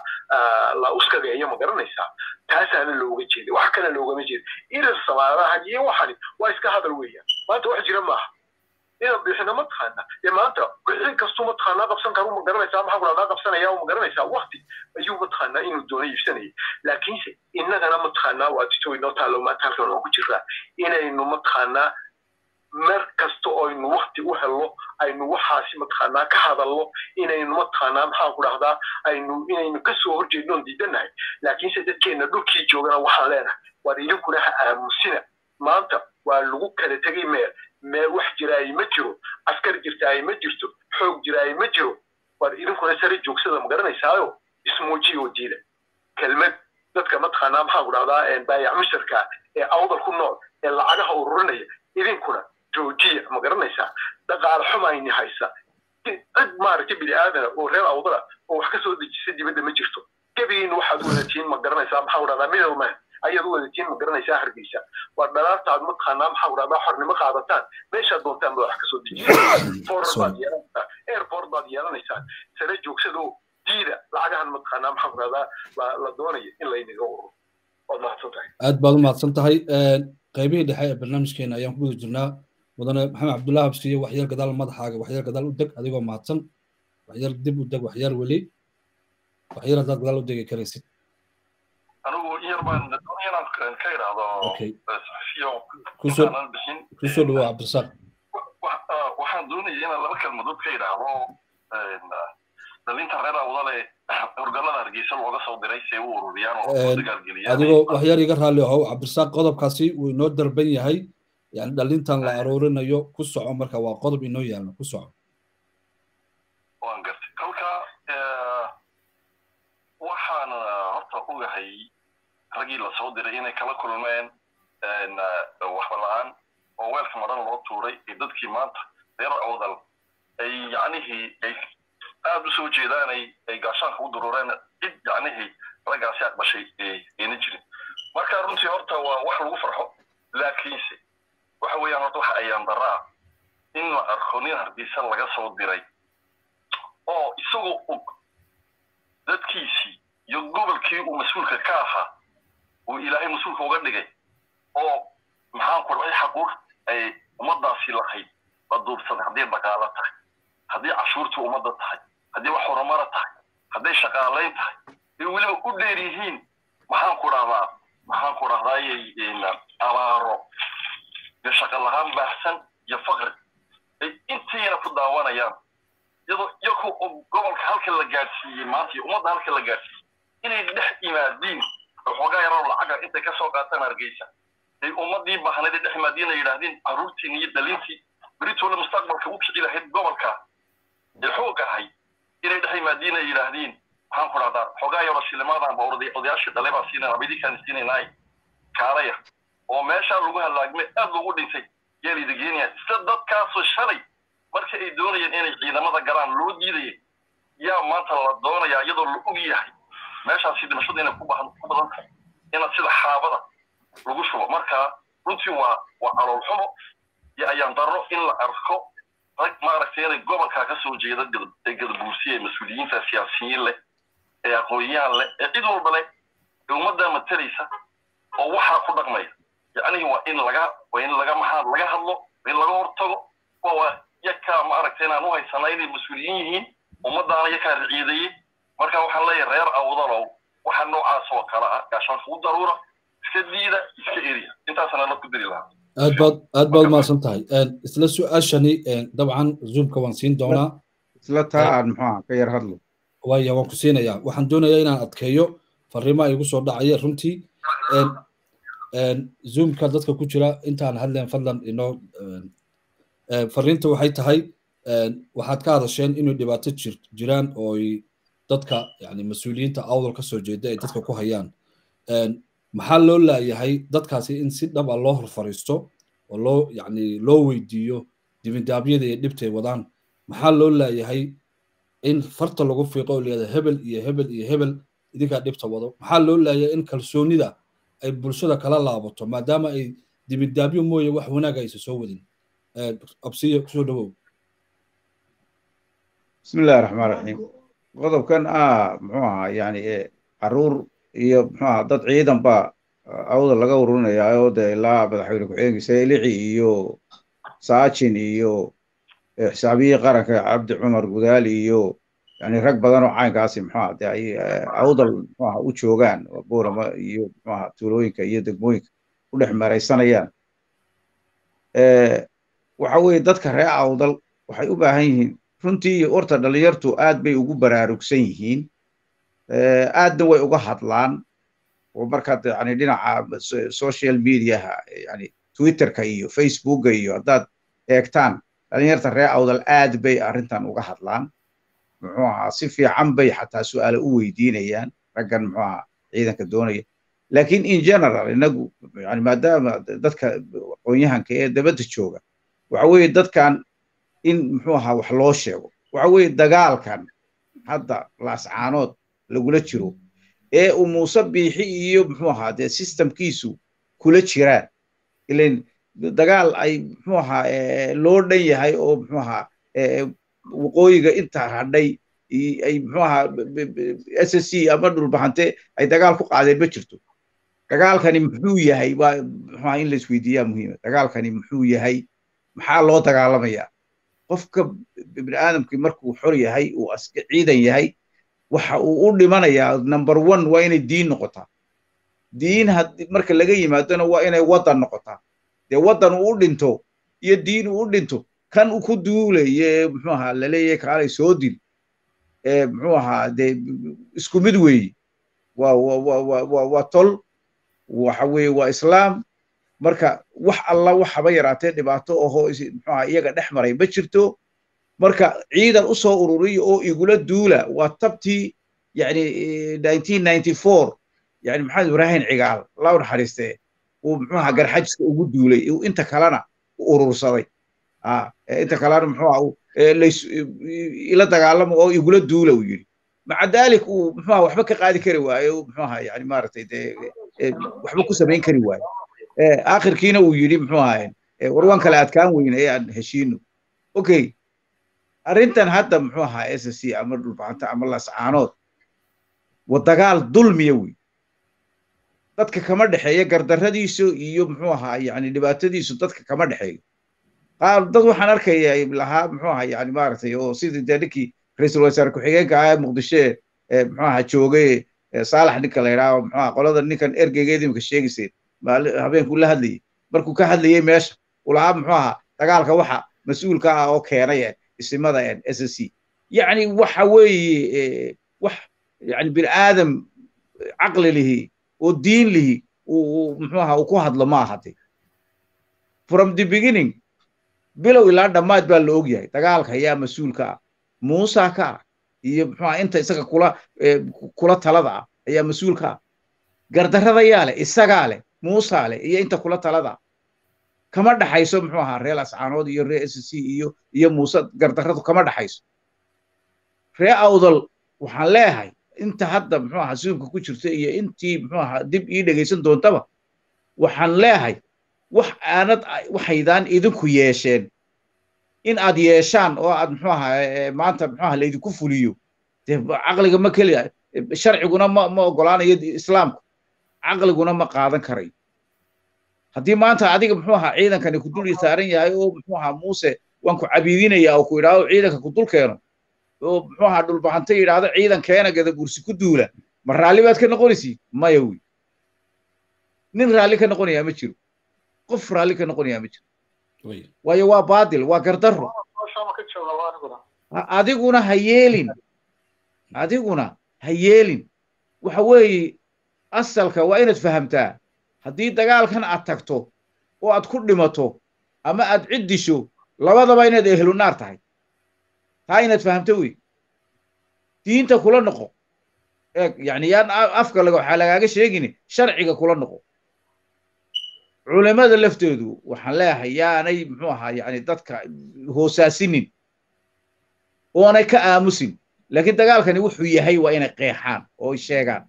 la uskageeyo ma garanaysaa taasaana looga jeeday wax kale loogama jeedo irir samaalaha iyo waxani waa iska hadal weeyaan maanta wax jira maaha ina bixina mataqaanaa ee maanta wixii kastuu mataqaanaa qabsan karo ma garanaysaa maxaan ku dhahdaa qabsanaya ma garanaysaa waqti ayuu mataqaanaa inuu doono iibsanayay laakiinse innagana mataqaanaa waa tito inoo taalo maanta halkan oo ku jiraa inaynu mataqaanaa mar kasta oo aynu waqti u helno aynu waxaasi mataqaanaa ka hadalno inaynu mataqaanaa maxaan ku dhahdaa aynu inaynu kasoo horjeednoon diidanahay laakiinse dadkeena dhulkii joogana waxaan leenahay waar idinkuna ha aamusina maanta waa lagu kala tegay meel meel wax jiraay ma jiro askar jirtaay ma jirto xoog jiraay ma jiro waar idinkuna sare joogsada ma garanaysaayo ismuujiya oo diida kelmad dadka mataqaanaa maxaan ku dhahdaa baayac musharka ee awdal ku nool ee lacagaha ururinaya idinkuna joojiya ma garanaysaa dhaqaale xumayni haysa cid maaragtay bini aadana oo reer awdala oo wax ka soo dejisa dibadda ma jirto gebigiina waxaad u wadatiin ma garanaysaa maxaa ku dhahdaa middleman ayaad u wadatiin ma garanaysaa hargeysa waa dhalaartaad mataqaanaa maxaa ku dhahdaa xornimo qaadataan meeshaad doontaan baa wax ka soo dejisa forar baad yeelanaysaa airport baad yeelanaysaa sare joogsadoo diida lacagahan mataqaanaa maxaa ku dhahdaa la doonayo in laynaga ururo waad mahadsan tahay aad baad u mahadsan tahay qaybihii dhexe ee barnaamijkeena ayaan ku guda jirnaa mudane maxamed cabdullahi habsiye waxyar gadaal madaxaaga waxyar gadaal u deg adigoo mahadsan waxyar dib u deg waxyar weli waxyar haddaad gadaal u degi karaysid anigu yar baan inaan ka idhaahdo kusoo dhawo cabdirasaaq waxaan doonaya inaan laba kelmadood ka idhaahdo dhalinta reer awdale organada hargeysa looga soo diray si ay u ururiyaan oo dagaalgeliyaan adigoo waxyar iga raalli ahow cabdirasaaq qodobkaasi wuu inoo darban yahay يعني dhalintan la aroorinayo ku soco marka waa qodob inoo yaalno ku soco waan gartay kolka waxaan horta ogahay ragii la soo diray inay kala kulmeen waxba la'aan oo weelka maran loo tuuray ee dadkii maanta reer awdal ay yacnihii ay aad u soo jeedaan ay gaashaanka u durureen cid yacnihii raggaasi aqbashay ayna jirin marka runtii horta waa wax lagu farxo laakiinse waxa weeyaan horta waxa ayaan daraa in la arko nin hargeysa laga soo diray oo isagoo og dadkiisii iyo gobolkii uu mas-uulka ka ahaa uu ilaahay mas-uulka uga dhigay oo maxaan ku dhacay xaquuq ay ummadaasi lahayd la duursaday haddii dhaqaalo tahay haddii cashuurta ummadda tahay haddii wax horumara tahay hadday shaqaalayn tahay ay weliba u dheer yihiin maxaan ku dhahdaa maxaan ku dhahdaayay abaaro iyo shaqo lahaan baahsan iyo faqri ay intiina ku daawanayaan iyadoo iyaku gobolka halka la gaadhsiiyey maanta iyo ummadda halka la gaadhsiiyey inay dhex yimaadiin waxoogaa yaroo lacaga intay ka soo qaataan hargeysa ay ummaddii baahnayd dhex yimaadiin ay yidhaahdeen carruurtiin iyo dalintii beritooda mustaqbalka u kici lahayd gobolka ee xoog ahay inay dhex yimaadiin ay yidhaahdeen maxaan ku dhahdaa xoogaa yaroo shilimaadaan ba odayaashii dhalay baan siinayna abidinkaan siinaynay kaalaya oo meeshaa lagu halaagmay aad loogu dhintay yeelida geenaya sida dadkaasoo shalay marka ay doonayeen inay ciidamada galaan loo diidayay yaa maanta la doonayaa iyadoo la og yahay meeshaasi dhimashada inay ku badan tahay ina sida xaabada lagu shubo marka runtii waa waa calool xumo iyo ayaan darro in la arko rag maaragtay inay gobolkaa ka soo jeeda ee gadabuursiya ee mas-uuliyiinta siyaasiyiin leh ee aqoon-yahan leh ee cid walba leh ee ummaddaa matalaysa oo waxaa ku dhaqmaya yacni waa in laga waa in laga maxaa laga hadlo waa in laga hortago waa yakaa maaragtay inaan u haysanaa inay mas-uuliyiin yihiin ummadaana yakaa riciidayey marka waxaan leeyahay reer awdalow waxa noocaas oo kale ah gaashaanka u daruura iska diida iska eriya intaasana la ku diri lahaa aad baad aad baad umahadsan tahay isla su-aashani dabcan zoomka waan siin doonaa isla taa aan muxuu ka yar hadlo waya waan ku siinayaa waxaan doonayaa inaan adkeeyo fariimaha igu soo dhacaya runtii zoomka dadka ku jira intaan hadleen fadlan inoo fariinta waxay tahay waxaad ka hadasheen inay dhibaato jiraan oo dadka yani mas-uuliyiinta awdal ka soo jeeda ay dadka ku hayaan maxaa loo laayahay dadkaasi in si dhab ah loo hor fariisto oo loo yani loo weydiiyo dibindaabyada iyo dhibtay wadaan maxaa loo laayahay in farta lagu fiiqo oo leeyahay hebel iyo hebel iyo hebel idinkaa dhibta wado maxaa loo laayahay in kalsoonida ay bulshada kala laabato maadaama ay dibindaabyo mooye wax wanaag aysa soo wadin absiya kusoo dhawow bismillahi raxmaan raxiim qodobkan ah muxuu ahaa yani caruur iyo muxuu ahaa dad ciidan baa awda laga ururinaya oo dee ilaa madaxweyne ku-xigeenkiisa elici iyo saajin iyo xisaabiyi qaranka cabdi cumar gudaal iyo yani rag badan oo caynkaasi muxuu ahaa dee ay awdal muxuu ahaa u joogaan buurama iyo muxuu ahaa tuulooyinka iyo degmooyinka u dhex maraysanayaan waxa weeye dadka reer awdal waxay u baahan yihiin runtii horta dhalinyartu aad bay ugu baraarugsan yihiin aadna way uga hadlaan oo markaad yani dhinaca social mediaha yani twitterka iyo facebooka iyo haddaad eegtaan dhalinyarta reer awdal aad bay arrintan uga hadlaan muxuu ahaa si fiican bay xataa su'aalo u weydiinayaan raggan muxuu ahaa ciidanka doonaya laakiin in general inagu yani maadaama dadka aqoonyahanka ee dabadda jooga waxa weeye dadkan in muxuu ahaa wax loo sheego waxa weeye dagaalkan hadda laascaanood lagula jiro ee uu muuse biixi iyo muxuu ahaa dee systemkiisu kula jiraan ilan dagaal ay muxuu ahaa loo dhan yahay oo muxuu ahaa waqooyiga intaa hadhay ay muxuu ahaa s s c ama dhulbahante ay dagaal ku qaadeen ma jirto dagaalkani muxuu yahay waa muxuu ahaa in la isweydiiyaa muhiima dagaalkani muxuu yahay maxaa loo dagaalamayaa qofka bini aadamkii markuu xor yahay uu ciidan yahay waxa uu u dhimanayaa number one waa inay diin noqotaa diin marka laga yimaadona waa inay waddan noqotaa dee waddan uu u dhinto iyo diin uu u dhinto kan uu ku duulaye muxuu ahaa laleeyahay kaalay soo dil muxuu ahaa dee isku mid weeye waa waa waa tol waxa weeye waa islaam marka wax alla waxaba yaraatee dhibaato ohoo muxuu ahaa iyaga dhex maray ma jirto marka ciidan u soo ururiya oo igula duula waa tabtii yani nineteen ninety four yani maxamed ibraahin cigaal allah u naxariistee uu muxuu ahaa garxajiska ugu duulay inta kalena u urursaday inta kalena muxuu ahaa ila dagaalamo oo igula duula uu yidhi maca dalik uu muxuu ahaa waxba ka qaadi kari waayo muxuu ahaa yani maaragtay dee waxba ku samayn kari waayo aakhirkiina uu yidhi muxuu ahaa war waan kala adkaan weyne ee aan heshiino okay arrintan hadda muxuu ahaa s s c ama dhulbahanta ama lascaanood wa dagaal dulmiya wey dadka kama dhexeeya gardarradiisu iyo muxuu ahaa yani dhibaatadiisu dadka kama dhexeeyo qaar dad waxaan arkaya lahaa muxuu ahaa yani maaragtay oo sidii dee ninkii ra-iisul wasaare ku-xigeenka ah muqdisho muxuu ahaa joogay saalax ninka la yidhaha muxuu ahaa qolada ninkan ergeygeed imika sheegayseen habeenkuu la hadlayay markuu ka hadlayay meesha uu lahaa muxuu ahaa dagaalka waxa mas-uulka ah oo keenay isimada s s c yani waxa weeye wax yani bini aadam caqli lihi oo diin lihi uu muxuu ahaa uu ku hadlo ma ahade from the beginning bilow ilaa dhammaad baa la og yahay dagaalka ayaa mas-uulka ah muusa ka ah iyo muxuu ahaa inta isaga kula kula talada ah ayaa mas-uulka ah gardarrada yaa leh isagaa leh muusaa leh iyo inta kula talada kama dhaxayso muxuu ahaa reer lascaanood iyo reer s c iyo iyo muuse gardarradu kama dhaxayso reer awdal waxaan leeyahay inta hadda muxuu ahaa suubka ku jirta iyo intii muxuu ahaa dib ii dhegaysan doontaba waxaan leeyahay wax aanad waxaydaan idinku yeesheen in aad yeeshaan oo aad muxuu ahaa maanta muxuu ahaa laydinku fuliyo dee caqliga ma keliya sharciguna ma ma ogolaanayo islaamku caqliguna ma qaadan karayo haddii maanta adiga muxuu ahaa ciidankani ku dul saaran yahay oo muxuu ahaa muuse waan ku cabiidinayaa oo ku yidhaahdo ciidanka ku dul keeno oo muxuu ahaa dhulbahanta yidhaahdo ciidan keena gadabursi ku duula ma raalli baad ka noqonaysiin maya wey nin raalli ka noqonayaa ma jiro qof raalli ka noqonayaa ma jiro waayo waa baadil waa gardarro adiguna ha yeelin adiguna ha yeelin waxa weeye asalka waa inaad fahamtaa haddii dagaalkan aad tagto oo aad ku dhimato ama aad cid disho labadaba inaad ehlu naar tahay taa inaad fahamto wey diinta kula noqo eeg yani yaan afka laga waxaa lagaaga sheegini sharciga kula noqo culimada laftoodu waxaan leeyahay yaanay muxuu ahaa yani dadka hoosaasinin oonay ka aamusin laakiin dagaalkani wuxuu yahay waa inay qeexaan oo sheegaan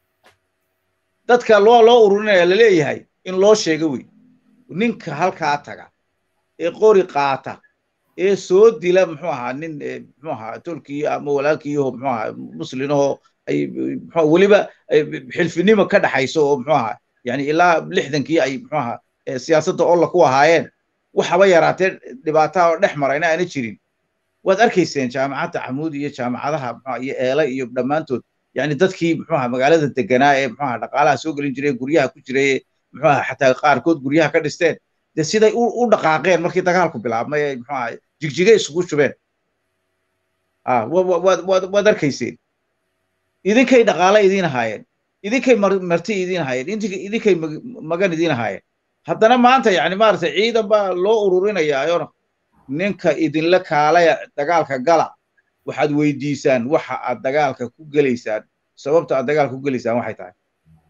dadka loo loo ururinaya la leeyahay in loo sheego wey ninka halkaa taga ee qori qaata ee soo dila muxuu ahaa nin muxuu ahaa tolkii ama walaalkiiyo muxuu ahaa muslinoo ay muxuu weliba xilfinimo ka dhaxayso oo muxuu ahaa yani ilaa lixdankii ay muxuu ahaa siyaasadda olla ku ahaayeen waxaba yaraatee dhibaataa oo dhex marayna aana jirin waad arkayseen jaamacadda xamuud iyo jaamacadaha muxuu iyo eela iyo dhammaantood yani dadkii muxuu ahaa magaalada deganaa ee muxuu ahaa dhaqaalaha soo gelin jiray guryaha ku jiray muxuu ahaa xataa qaarkood guryaha ka dhisteen de siday u dhaqaaqeen markii dagaalku bilaabmay ee muxuu ahaa jigjiga isugu shubeen ah waad arkayseen idinkay dhaqaale idiin ahaayeen idinkay marti idiin ahaayeen idinkay magan idiin ahaayeen haddana maanta yani maaragtay ciidan baa loo ururinayaayo ninka idinla kaalaya dagaalka gala waxaad weydiisaan waxa aad dagaalka ku gelaysaan sababta aad dagaalka ku gelaysaan waxay tahay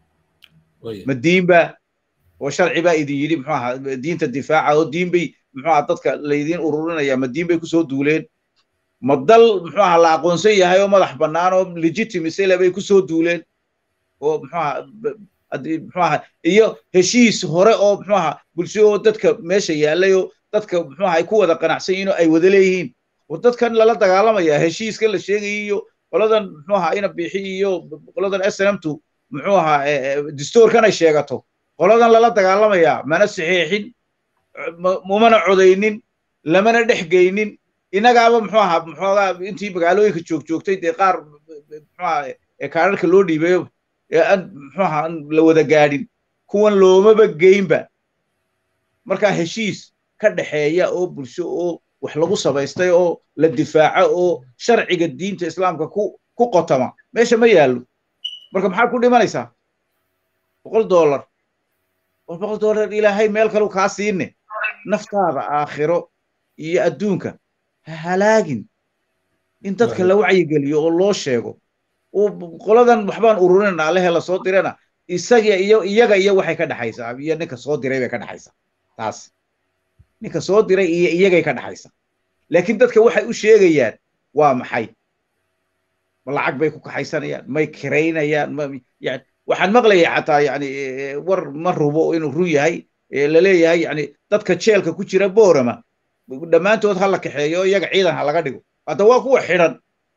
ma diinba oo sharci baa idin yidhi muxuu ahaa diinta difaaca oo diin bay muxuu ahaa dadka laydiin ururinaya ma diin bay kusoo duuleen ma dal muxuu ahaa la aqoonsan yahay oo madax bannaan oo legitimacy le bay kusoo duuleen oo muxuu ahaa muxuu ahaa iyo heshiis hore oo muxuu ahaa bulsho oo dadka meesha yaallay oo dadka muxuu ahaa ay ku wada qanacsan yihiin oo ay wada leeyihiin oo dadkan lala dagaalamaya heshiiska la sheegayay iyo qoladan muxuu ahaa ina bixi iyo qoladan S N M tu muxuu ahaa dastuurkan ay sheegato qoladan lala dagaalamaya mana saxiixin mumana codaynin lamana dhexgeynin inagaaba muxuu ahaa muxoogaa intii magaalooyinka joog joogtay dee qaar muxuu ahaa ee kaararka loo dhiibayo ee aan muxuu ahaa la wada gaadhin kuwan loomaba geynba markaa heshiis ka dhexeeya oo bulsho oo wax lagu samaystay oo la difaaco oo sharciga diinta islaamka ku ku qotama meesha ma yaallo marka maxaad ku dhimanaysaa boqol dollar oo boqol dollar ilaahay meel kale kaa siine naftaada aakhiro iyo adduunka ha halaagin in dadka la wacyigeliyo oo loo sheego oo qoladan waxbaan ururinayna allehe la soo dirana isaga iyo iyaga iyo waxay ka dhaxaysaa iyo ninka soo diray bay ka dhaxaysaa taas ninka soo diray iyo iyagay ka dhaxaysaa laakiin dadka waxay u sheegayaan waa maxay ma lacag bay ku kaxaysanayaan may kiraynayaan ma yani waxaan maqlayay xataa yani war ma rubo inuu run yahay la leeyahay yani dadka jeelka ku jira boorama dhammaantood ha la kaxeeyo iyaga ciidan ha laga dhigo hadda waa kuwa xidhan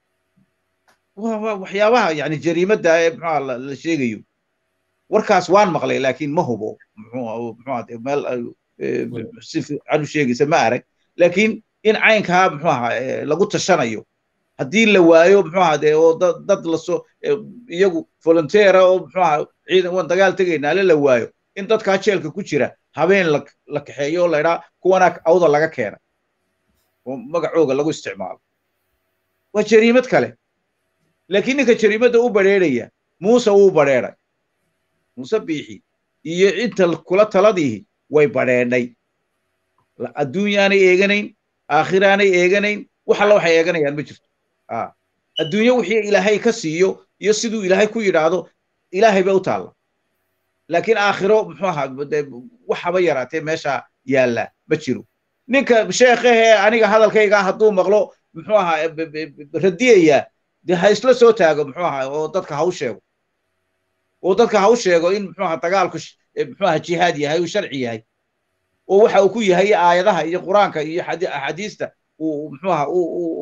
waxyaabaha yani jariimadda ee muxuu la sheegayo warkaas waan maqlay laakiin ma hubo muxuu muxuu meel si fiican u sheegaysa ma arag laakiin in caynkaa muxuu ahaa lagu tashanayo haddii la waayo muxuu ahaa dee oo dad lasoo iyagu volunteera oo muxuu ahaa ciidan waan dagaal tegaynaa le la waayo in dadkaa jeelka ku jira habeen la kaxeeyo oo la idhaa kuwana awda laga keena oo magacooga lagu isticmaalo waa jariimad kale laakiin ninka jariimadda u badheeraya muuse wuu badheeray muuse biixi iyo inta kula taladiihi way badheedhay adduunyaanay eeganayn aakhiraanay eeganayn wax alla waxay eeganayaan ma jirto adduunyo wixii ilaahay ka siiyo iyo siduu ilaahay ku yidhaahdo ilaahay bay u taalla laakiin aakhiro muxuu ahaa waxaba yaraatee meesha yaalla ma jiro ninka sheekhahee aniga hadalkaygaa hadduu maqlo muxuu ahaa radiyaya dee ha isla soo taago muxuu ahaa oo dadka ha u sheego oo dadka ha u sheego in muxuu ahaa dagaalku muxuu ahaa jihaad yahay uu sharci yahay oo waxa uu ku yahay aayadaha iyo quraanka iyo axaadiista uu muxuu ahaa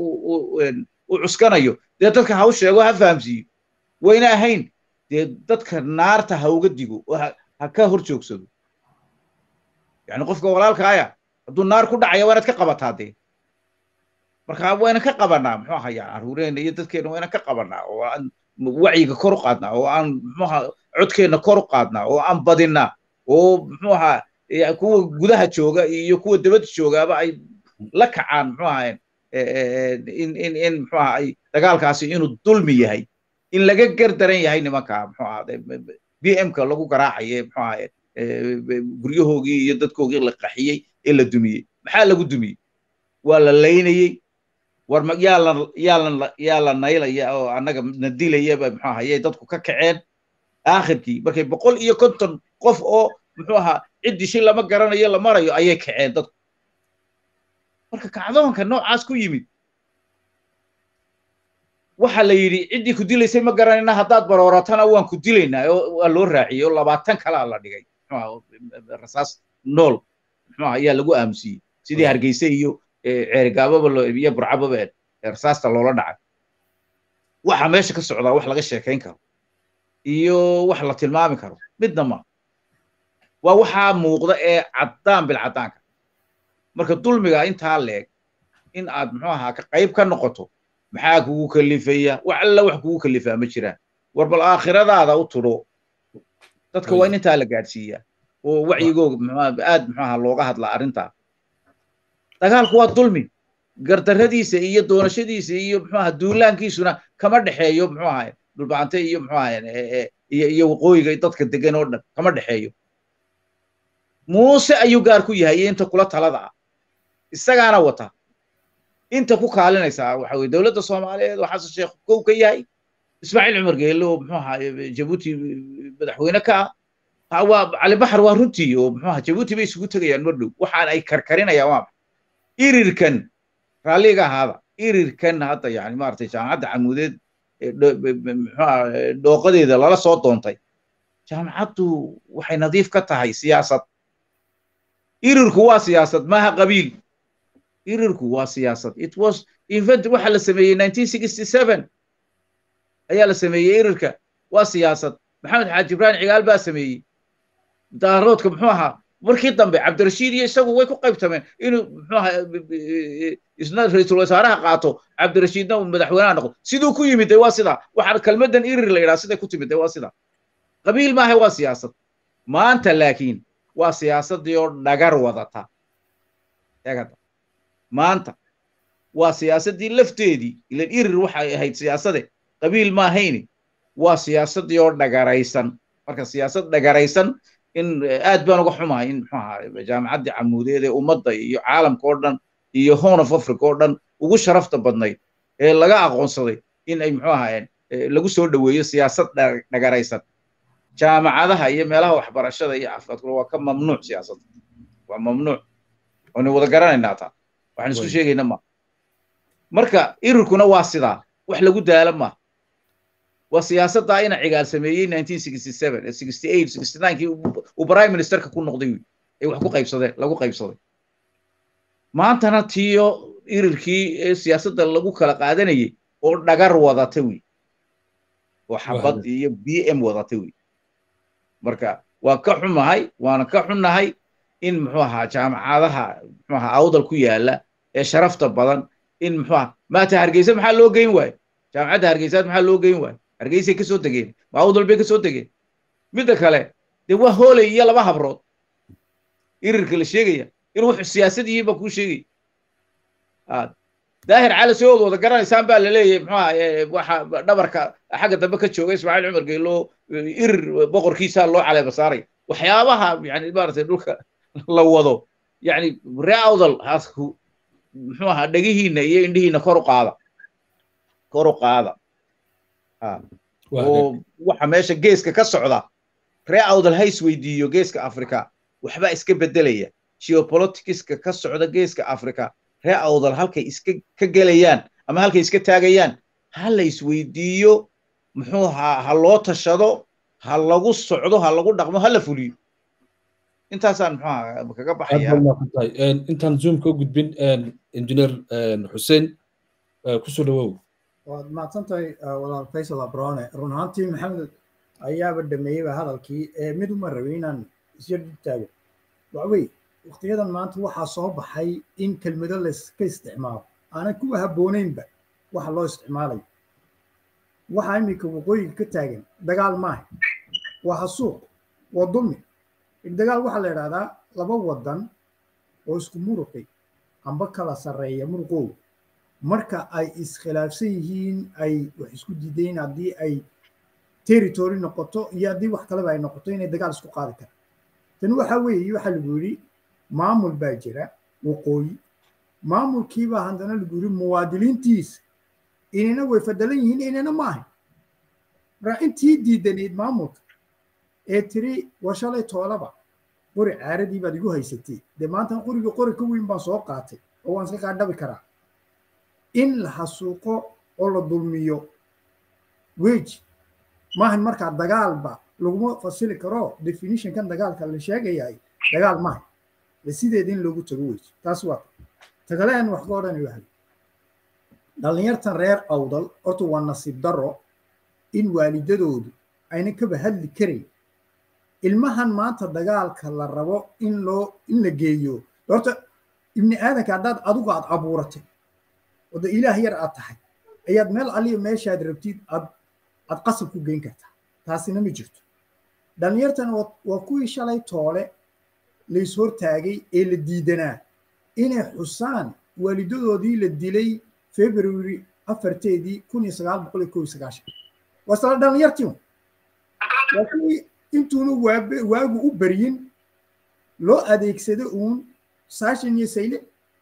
u cuskanayo dee dadka ha u sheego ha fahamsiiyo wayna ahayn dee dadka naarta ha uga digo oo ha ka hor joogsado yani qofka walaalkaaya hadduu naar ku dhacaya waa inaad ka qabataa dee marka wayna ka qabanaa muxuu ahaa yani caruureenna iyo dadkeenna wayna ka qabanaa oo aan wacyiga kor u qaadnaa oo aan muxuu ahaa codkeenna kor u qaadnaa oo aan badinaa oo muxuu ahaa kuwa gudaha jooga iyo kuwa dibadda joogaaba ay la kacaan muxuu ahaayeen in in in muxuu ahaa dagaalkaasi inuu dulmi yahay in laga gardaran yahay nimanka muxuu ahaa b m ka lagu garaacaye muxuu ahaa guryahoogii iyo dadkoogii la qaxiyey ee la dumiyey maxaa lagu dumiyey waa la laynayey war yaa la yaa la yaa la naylaya oo annaga na dilayaba muxuu ahaa yay dadku ka kaceen aakhirkii markay boqol iyo konton qof oo muxuu ahaa ciddii shi lama garanayo la marayo ayay kaceen dadku marka kacdoonka noocaas ku yimid waxa la yidhi ciddii ku dilaysay ma garanayna haddaad barooratana waan ku dilaynaa oo waa loo raaciyey oo labaatan kalaa la dhigay muxuu rasaas nool muxuu ayaa lagu aamusiyey sidii hargeysa iyo ceerigaababa iyo burcababa rasaasta loola dhacay waxa meesha ka socdaa wax laga sheekayn karo iyo wax la tilmaami karo midna ma waa waxaa muuqda ee caddaan bilcaddaanka marka dulmiga intaa leeg in aad muxuu ahaa ka qayb ka noqoto maxaa kugu kalifaya wax alla wax kugu kalifaa ma jiraan war bal aakhiradaada u tudho dadka waa in intaa la gaadhsiiyaa oo wacyigooga aad muxuu ahaa looga hadlaa arrintaa dagaalku waa dulmi gardarradiisa iyo doonashadiisa iyo muxuu ahaa duulaankiisuna kama dhexeeyo muxuu ahaa dhulbacante iyo muxuu ahaa iyo iyo waqooyiga dadka degan oo dhan kama dhexeeyo muuse ayuu gaar ku yahay inta kula talada ah isagaana wata inta ku kaalinaysaa waxa weeye dowladda Soomaaliyeed oo xasan sheekh kow ka yahay ismaaciil cumar geelo oo muxuu ahaa Djibouti madaxweyne ka ah waa cali baxar waa runtii oo muxuu ahaa Djibouti bay isugu tagayaan mar dhow waxaan ay karkarinayaan waa irirkan raaliga ahaada irirkan hadda yani maartay jaamacadda camuudeed muxuu ahaa dhooqadeeda lala soo doontay jaamacaddu waxay nadiif ka tahay siyaasad irirku waa siyaasad maaha qabiil irirku waa siyaasad it was invent waxa la sameeyey nineteen sixty-seven ayaa la sameeyey irirka waa siyaasad maxamed xaaji ibrahim cigaal baa sameeyey daaroodka muxuu ahaa markii dambe cabdirashiid iyo isagu way ku qaybtameen inuu muxuu ahaa isna ra'iisul wasaaraha qaato cabdirashiidna uu madaxweynaha noqdo siduu ku yimid waa sidaa waxa kalmadan irir la yiraahdo siday ku timid waa sidaa qabiil maaha waa siyaasad maanta laakiin waa siyaasadii oo dhagar wadata eegada maanta waa siyaasadii lafteedii ila irir waxay ahayd siyaasade qabiil ma ahayni waa siyaasadii oo dhagaraysan marka siyaasad dhagaraysan in aad baan uga xumahay in muxuu ahaa jaamacadda camuudeed ee ummadda iyo caalamka oo dhan iyo Horn of Africa oo dhan ugu sharafta badnayd ee laga aqoonsaday in ay muxuu ahaayeen lagu soo dhaweeyo siyaasad dhagaraysan jaamacadaha iyo meelaha waxbarashada iyo caafimaadka waa ka mamnuuc siyaasadda waa mamnuuc oo wada garanaynaa taa waxaan isku sheegaynaa ma marka irirkuna waa sidaa wax lagu daala ma waa siyaasadda ina cigaal sameeyay nineteen sixty-seven sixty-eight sixty-nine kii uu prime ministerka ku noqday ee wax ku qaybsaday lagu qaybsaday maantana tiyo irirkii ee siyaasadda lagu kala qaadanayay oo dhagar wadata wi oo xabad iyo b m wadata wi marka waa ka xumahay waana ka xunnahay in muxuu ahaa jaamacadaha muxuu ahaa awdal ku yaala ee sharafta badan in muxuu ahaa maanta hargeysa maxaa loo geyn waay jaamacadda hargeysa maxaa loo geyn waay hargeysay ka soo degeen ma awdal bay ka soo degeen midda kale dee waa hoolay iyo laba habrood irirka la sheegaya in wuxuu siyaasad yihiin baa kuu sheegay daahir cali soo wada garanaysaan baa la leeyahay muxuu ahaa waxa dhabarka xagga dambe ka jooga ismaaciil cumar geelo irir boqorkiisa loo caleeba saaray waxyaabaha yani maaragtay dhulka la wado yani reawdal hasku muxuu ahaa dhagihiina iyo indhihiina kor u qaada kor u qaada oo waxa meesha geeska ka socda reawdal ha isweydiiyo geeska afrika waxba iska bedelaya geopoliticska ka socda geeska afrika reawdal halkay iska ka gelayaan ama halkay iska taagayaan ha la isweydiiyo muxuu ahaa ha loo tashado ha lagu socdo ha lagu dhaqmo ha la fuliyo intaasaan muxuu ahaa kaga baxayaa intaan zoom ka gudbin engineer xuseen kusoo dhawow waad mahadsantahay walaal faysal abrone run ahaantii maxamed ayaaba dhameeyeyba hadalkii ee mid uma rabay inaan isya taago waxwey waqtiyadan maanta waxaa soo baxay in kelmado layska isticmaalo aanay ku habboonaynba waxa loo isticmaalayo waxaa iminka waqooyiga ka taagan dagaal maaha waa xasuuq waa dulmi dagaal waxaa la idhahdaa laba wadan oo isku muruqay amba kala sarreeya muruqooda marka ay iskhilaafsan yihiin ay wax isku diideen haddii ay territory noqoto iyo haddii wax kaleba ay noqoto inay dagaal isku qaadi karaan tan waxa weeye waxaa lagu yidhi maamul baa jira waqooyi maamulkiibaa haddana lagu yidhi muwaadiniintiisa inayna way fadalan yihiin inayna ma ahayn marka intii diidanayd maamulka ee tiri war shalay toolaba qori caaradii baad igu haysatay dee maanta qoriga qori ka weyn baan soo qaatay oo waan iska kaa dhabi karaa in la xasuuqo oo la dulmiyo weji maahan markaa dagaalba laguma fasili karo definitionkan dagaalka la sheegayahay dagaal maaha sideeda in loogu tago weji taas waa tagaleen wax ka odhan yahay dhalinyartan reer awdal horta waa nasiib darro in waalidadoodu ayna kaba hadli karayn ilmahan maanta dagaalka la rabo in loo in la geeyo horta ibni aadanka haddaad adigu aad abuuratay wada ilaah yar aad tahay ayaad meel aliya meeshaad rabtid aad aad qasab ku geyn kartaa taasina ma jirto dhalinyartan waa kuwii shalay toole lays hortaagay ee la diidanaa inay xusaan waalidadoodii la dilay february afarteedii kun iyo sagaal boqol iyo kow iyo sagaashan waa isla dhalinyartii waa kuwii intuuna waagu u baryin loo adeegsado uun saashan iyo sayle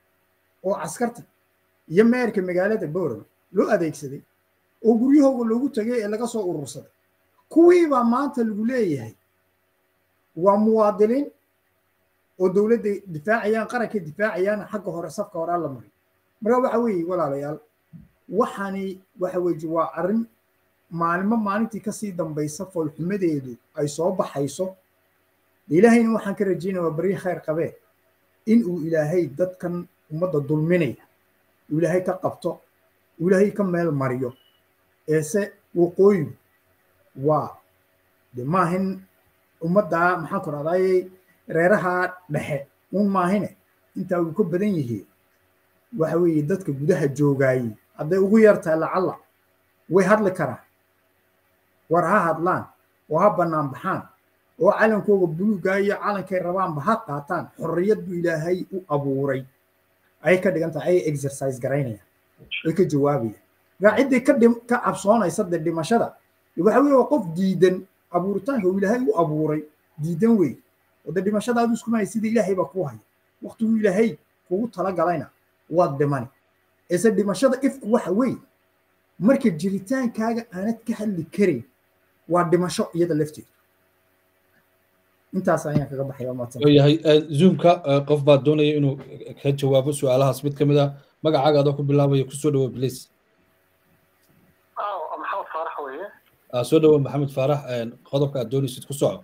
oo caskarta iyo meerka magaalada boorama loo adeegsaday oo guryahooga loogu tagay ee laga soo urursaday kuwiibaa maanta lagu leeyahay waa muwaadiniin oo dowladda difaacayaan qaranka difaacayaan xagga hore safka hore la maray marka waxa weeye walaalayaal waxani waxa weeye waa arrin maalmo maalintii kasii dambaysa foolxumadeedu ay soo baxayso ilaahayna waxaan ka rajaynayaa bari khayr qabee in uu ilaahay dadkan ummadda dulminaya uu ilaahay ka qabto uu ilaahay ka meel mariyo eese waqooyigu waa de maahin ummadda maxaan ku raadayay reeraha dhexe uun maahine intaa uu ka badan yahay waxa weeye dadka gudaha joogaayey hadday ugu yartahay lacalla way hadli karaan war ha hadlaan oo ha bannaan baxaan oo calankooga buluuga iyo calankay rabaanba ha qaataan xorriyad buu ilaahay u abuuray ay ka dhigan tahay ay exercise garaynayaan ay ka jawaabayaan marka ciddii ka ka cabsoonaysa dee dhimashada waxa weeye waa qof diidan abuuritaanka uu ilaahay u abuuray diidan wey oo dee dhimashadaadu isku mahay sida ilaahay baa kuu haya waqtiguu ilaahay kugu talagalayna waad dhimani ise dhimashada ifku waxa weeye marka jiritaankaaga aanad ka hadli karin waa dhimasho iyada lafteeda intaas ayaan kaga baxaya maatan yahay zoomka qof baa doonaya inuu ka jawaabo su'aalahaas mid kamid ah magacaaga adoo ku bilaabaya ku soo dhawo please aa maxamed faarax weeye aa soo dhawo maxamed faarax qodobka aad doonaysid ku soco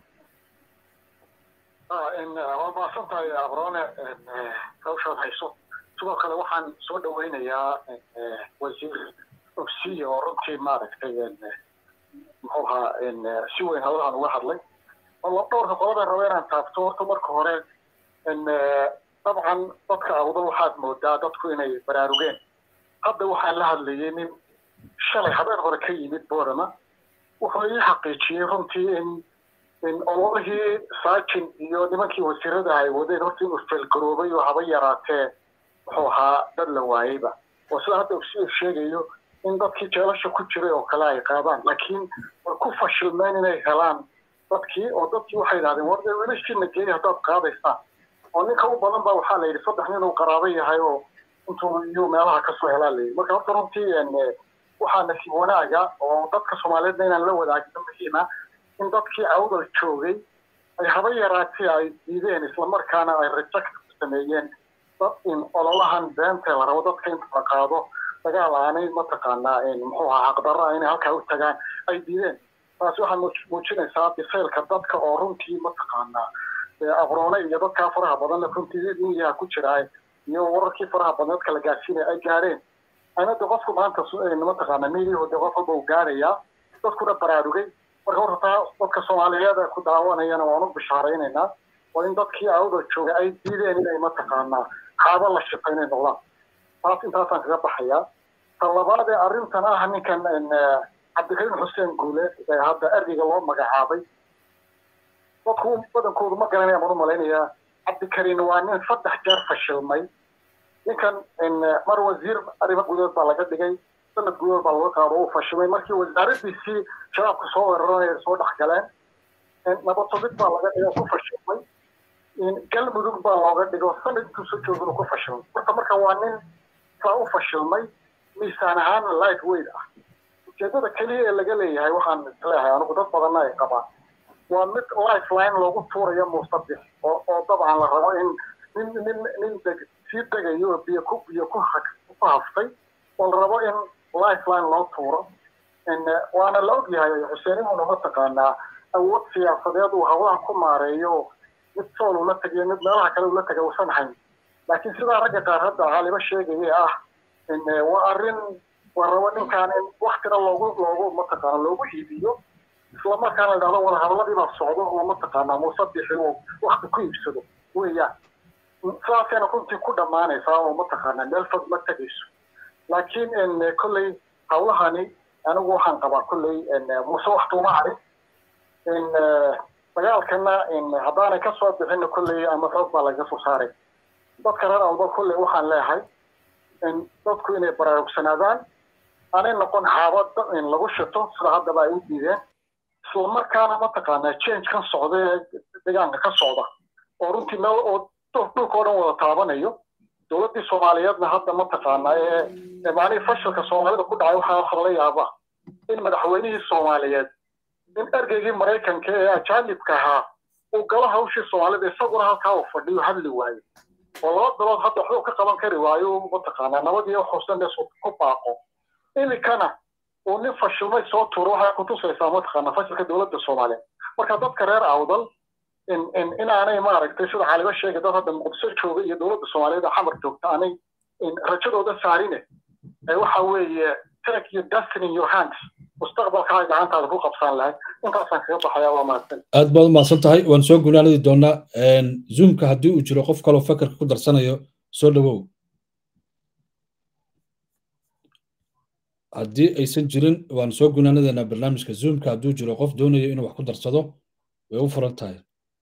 aa in waa maasantahay abrone hawshaad hayso sidoo kale waxaan soo dhaweynayaa wasiir ogsiyo oo runtii maaragtay muxuu ahaa si weyn hawlahan uga hadlay والله دورك قلبي روينا تابتو horta marka hore in dabcan dadka awdo waxaad moodaa dadku inay baraarugeen hadda waxaan la hadlayay nin shalay habeen hore ka yimid boorama wuxuu ii xaqiijiyey runtii in in ololihii saajin iyo nimankii wasiirada ay wadeen horta inuu felgaroobay oo haba yaraatee wuxuu ahaa dad la waayeyba oo sida hadda ogsiyo sheegayo in dadkii jeelasha ku jiray oo kale ay qaadaan laakiin way ku fashilmeen inay helaan dadkii oo dadkii waxay yidhahdeen war dee wiilashiina geey haddaad qaadaysaan oo ninka u badan baa waxaa la yidhi saddex nin uu qaraabo yahay oo intuu iyo meelaha kasoo helaa la yidhi marka horta runtii waxaa nasiib wanaaga oo dadka soomaaliyeedna inaan la wadaagno muhiima in dadkii awdal joogay ay haba yaraatee ay diideen islamarkaana ay reject ku sameeyeen dad in ololahan beenta la rabo dadka inta la qaado dagaal aanay mataqaanaa muxuu ahaa xaqdarra inay halkaa u tagaan ay diideen taasi waxaa muujinaysaa biseylka dadka oo runtii mataqaanaa aqroone iyo dadkaa faraha badan runtii dunyaha ku jira iyo wararkii faraha badan dadka la gaarsiinaya ay gaareen ana de qofku maanta mataqaanaa miidiyahu de qof walba uu gaarayaa dadkuna baraarugay marka horta taa dadka soomaaliyeed ku daawanayana waan u bishaaraynaynaa waa in dadkii awda joogay ay diideen inay mataqaanaa qaabo la shaqo inay noqdaan taas intaasaan kaga baxayaa ta labaad ee arrintan ah ninkan cabdikariim xuseen guule ee hadda ergeyga loo magacaabay dadku badankoodu ma garanayaan baan u malaynayaa cabdikariim waa nin saddex jeer fashilmay ninkan mar wasiir arrimo gudood baa laga dhigay sanad gudood baa laga qaado uu fashilay markii wasaaradiisii shabaabka soo weeraranaya soo dhex galeen nabad sugid baa laga dhigay ku fashilmay galmudug baa looga dhigo sanadkii soo joogay ku fashilmay marka marka waa nin saa u fashilmay miisaan ahaan lightweight ah ujeedada keliya ee laga leeyahay waxaan isleeyahay anigu dad badanna ay qabaan waa mid lifeline loogu tuurayo muusabix oo oo dabcan la rabo in nin nin nin deg sii degayo biyo ku biyo ku ku haftay oo la rabo in lifeline loo tuuro waana la ogyahay xuseen inuu ma taqaanaa awood siyaasadeed uu hawlaha ku maareeyo mid sool ula tagayo mid meelaha kale ula tagay uusan hayn laakiin sidaa ragga qaar hadda caaliba sheegaya ah waa arrin waa rabo ninkaan in waktina loogu loogu mataqaana loogu iibiyo isla markaana la dhahdo wada hadalladii baa socdo oo mataqaanaa muusabixi uu wakti ku iibsado weeyaan sidaasayna runtii ku dhammaanaysaa oo mataqaanaa meel fog ma tegayso laakiin kolley hawlahani anigu waxaan qabaa kolley muuse wakti uma harin dagaalkana haddaanay ka soo bixinna kolley ama xoog baa laga soo saaray dadka reer awdal kolley waxaan leeyahay dadku inay baraarugsanaadaan aanay noqon xaabad in lagu shito sida haddaba ay u diideen isla markaana mataqaanaa change ka socda ee deegaanka ka socda oo runtii meel oo dhulka oo dhan wada taabanayo dowladdii soomaaliyeedna hadda mataqaanaa ee macnihii fashilka soomaalida ku dhacay waxaa waxaa la yaabaa in madaxweynihii soomaaliyeed in ergeygii maraykanka ee ajaanibka ahaa uu galo hawshii soomaalida isaguna halkaa uu fadhiyo hadli waayo oo laba bilood hadda waxbuu ka qaban kari waayo mataqaanaa nabadii xusan ku baaqo iminkana uu nin fashilmay soo tuuro waxay kutusaysaa mataqaanaa fashilka dowladda soomaaliyeed marka dadka reer awdal in in inaanay maaragtay sida xaaliba sheegay dad hadda muqdisho jooga iyo dowladda soomaaliyeed xamar joogta aanay rajadooda saarine ee waxa weeye take your destiny in your hands mustaqbalkaaga gacantaada ku qabsan lahayd intaasaan kaga baxayaa waa mahadsan aad baad umahadsan tahay waan soo gunaanadi doonaa zoomka haddii uu jiro qof kaloo fakarka ku darsanayo soo dhawow haddii aysan jirin waan soo gunaanadeynaa barnaamijka zoomka hadduu jiro qof doonayo inuu wax ku darsado way u furan tahay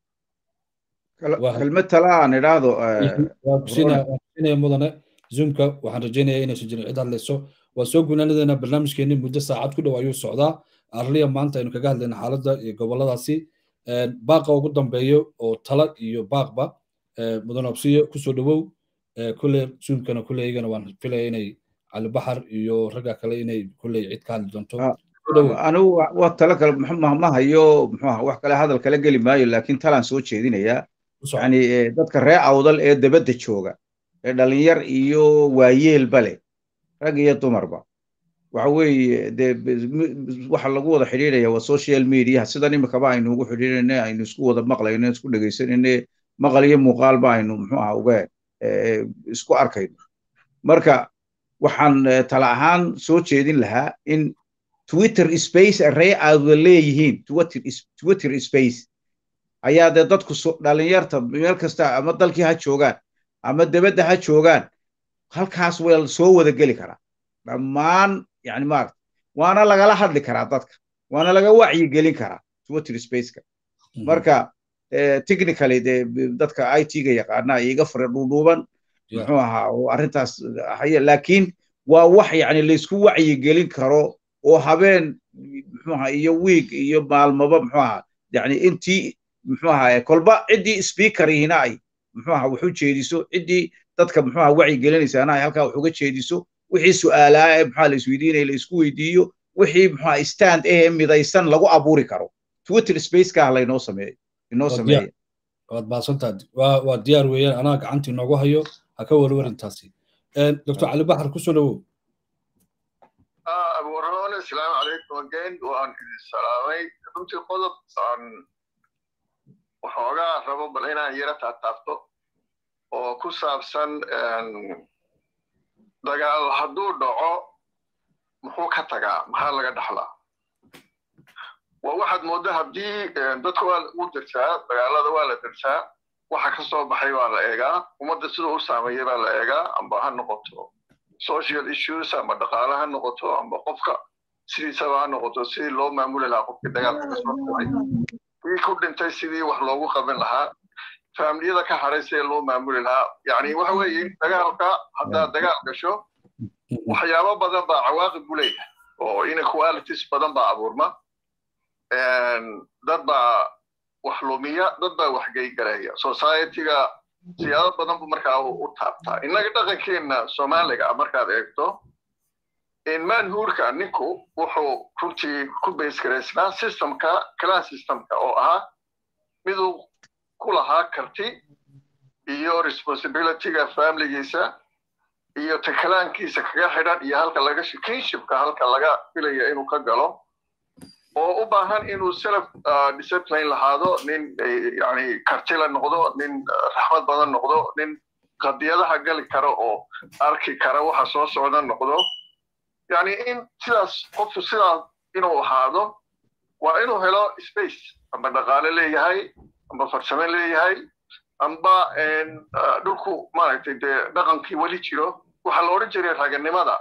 kelmad tala aan idhaahdo waakusinaya mudane zoomka waxaan rajaynayaa inaysan jirin cid hadlayso waa soo gunaanadeynaa barnaamijkeenii muddo saacad ku dhow ayuu socdaa arliya maanta aynu kaga hadlayna xaaladda iyo goboladaasi baaqa ugu dambeeyo oo tala iyo baaqba mudane obsiyo kusoo dhawow kulle zoomkana kulle iyagana waan filaya inay cali baxar iyo ragga kale inay kulle cid ka hadli doonto anigu waa tala kale ma hayo muxuu wax kale hadal kale geli maayo laakiin talaan soo jeedinayaa yani dadka reer awdal ee dabadda jooga ee dhalinyar iyo waayeelba leh rag iyo dumarba waxa weeye dee waxa lagu wada xidhiidhaya waa social media sidan imikaba aynu ugu xidhiidhayna aynu isku wada maqlayno isku dhegaysanayna maqal iyo muuqaalba aynu muxuu aha uga isku arkayno marka waxaan tala ahaan soo jeedin lahaa in twitter space array aad leeyihiin twitter twitter space ayaa dee dadku dhalinyarta meel kasta ama dalkii ha joogaan ama dabadda ha joogaan halkaas waa soo wada geli karaa dhammaan yani maarata waana lagala hadli karaa dadka waana laga wacyi gelin karaa twitter spaceka marka technically dee dadka I T-ga yaqaana iga fara dhuudhuuban muxuu ahaa oo arrintaas laakiin waa wax yani laysku wacyi gelin karo oo habeen muxuu ahaa iyo week iyo maalmaba muxuu ahaa yani intii muxuu ahaa kolba ciddii speakerihina ay muxuu ahaa wuxuu jeediso ciddii dadka muxuu ahaa wacyi gelinaysaana ay halkaa wax uga jeediso wixii su'aalaa ee muxuu la isweydiinaya la isku weydiiyo wixii muxuu ahaa stand eh midaysan lagu abuuri karo twitter space-ka ah laynoo sameeyo inoo sameeya waad baasantaad waa waa diyaar weeyaan anaa gacantii noogu hayo ha ka warwarintaasi doctor cali baxar kusoo dhawow abu warroon assalaamu calaykum again waan idin salaamay runtii qodob aan waxoogaa rabo bal inaan yara taataabto oo ku saabsan dagaal hadduu dhaco muxuu ka tagaa maxaa laga dhaxlaa waa waxaad moodda haddii dadka waa u dirtaa dagaalada waa la dirtaa waxa ka soo baxay waa la eegaa ummadda siduu u saameeyey baa la eegaa amba ha noqoto social issues amba dhaqaale ha noqoto amba qofka sidiisaba ha noqoto sidii loo maamuli lahaa qofkii dagaalka ka soo baxay kii ku dhintay sidii wax loogu qaban lahaa فامليدا كحرسي لو معمول لها يعني وحوي دغالك هذا دغال gasho waxyaabo badan baa cawaaqib u leeyahay oo inequalities badan baa abuurma een dad baa wax lumiya dad baa wax geygaraya society-ga siyaabo badan buu markaa u taabtaa inaga dhaqankeena Soomaaliga markaad eegto in manhuurka ninku wuxuu runtii ku base gareysnaa systemka class systemka oo ah miduu ku lahaa karti iyo responsibility-ga family-giisa iyo takalaankiisa kaga xidhan iyo halka laga kinshipka halka laga filayo inuu ka galo oo u baahan inuu self discipline lahaado nin yani karti la noqdo nin raxmad badan noqdo nin qadiyadaha gali karo oo arki karo waxa soo socda noqdo yani in sidaas qof sidaas inuu ahaado waa inuu helo space ama dhaqaale leeyahay ama farsamo leeyahay amba en dhulku maaragtay dhaqankii wali jiro waxa la oran jiray raganimada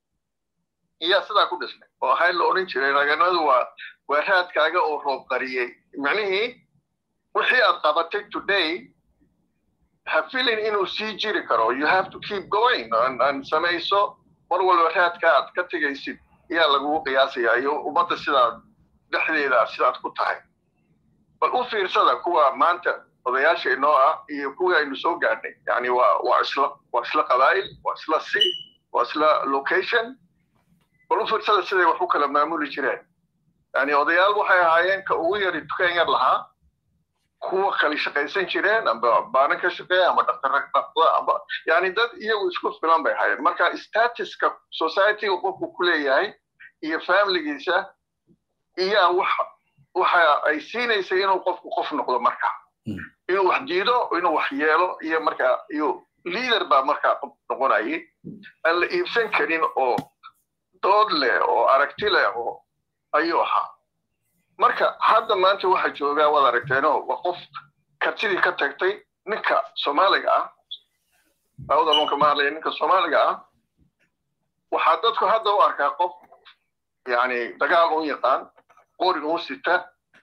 iyo sida ku dhisnay oo hay la oran jiray raganimadu waa waa raadkaaga oo roob qariyay macnaheedu wixii aad qabatay today have feeling inuu sii jiri karo you have to keep going and and samayso mar walba raadka aad ka tagaysid ayaa lagu qiyaasaya iyo umada sida dhexdeeda sidaad ku tahay bal u fiirsada kuwa maanta odayaasha inoo ah iyo kuwa aynu soo gaadhnay yani waa waa isla waa isla qabaayil waa isla si waa isla location bal u fiirsada siday wax u kala maamuli jireen yani odayaal waxay ahaayeen ka ugu yari dukaan yar lahaa kuwa kale shaqaysan jireen amba baanan ka shaqeeya ama dhaqtar dhaqda amba yani dad iyagu isku filan bay ahaayeen marka statuska society qofku ku leeyahay iyo family-giisa iyo waxa waxa ay siinaysa inuu qofku qof noqdo marka inuu wax diido inuu wax yeelo iyo marka iyo leader ba marka noqonayay aan la iibsan karin oo dood leh oo aragti leh oo ayuu ahaa marka hadda maanta waxa jooga wada aragteeno waa qof kartidii ka tagtay ninka Soomaaliga ah awda loonka maarlay ninka Soomaaliga ah waxa dadku hadda u arkaa qof yani dagaal u yaqaan qori uu sita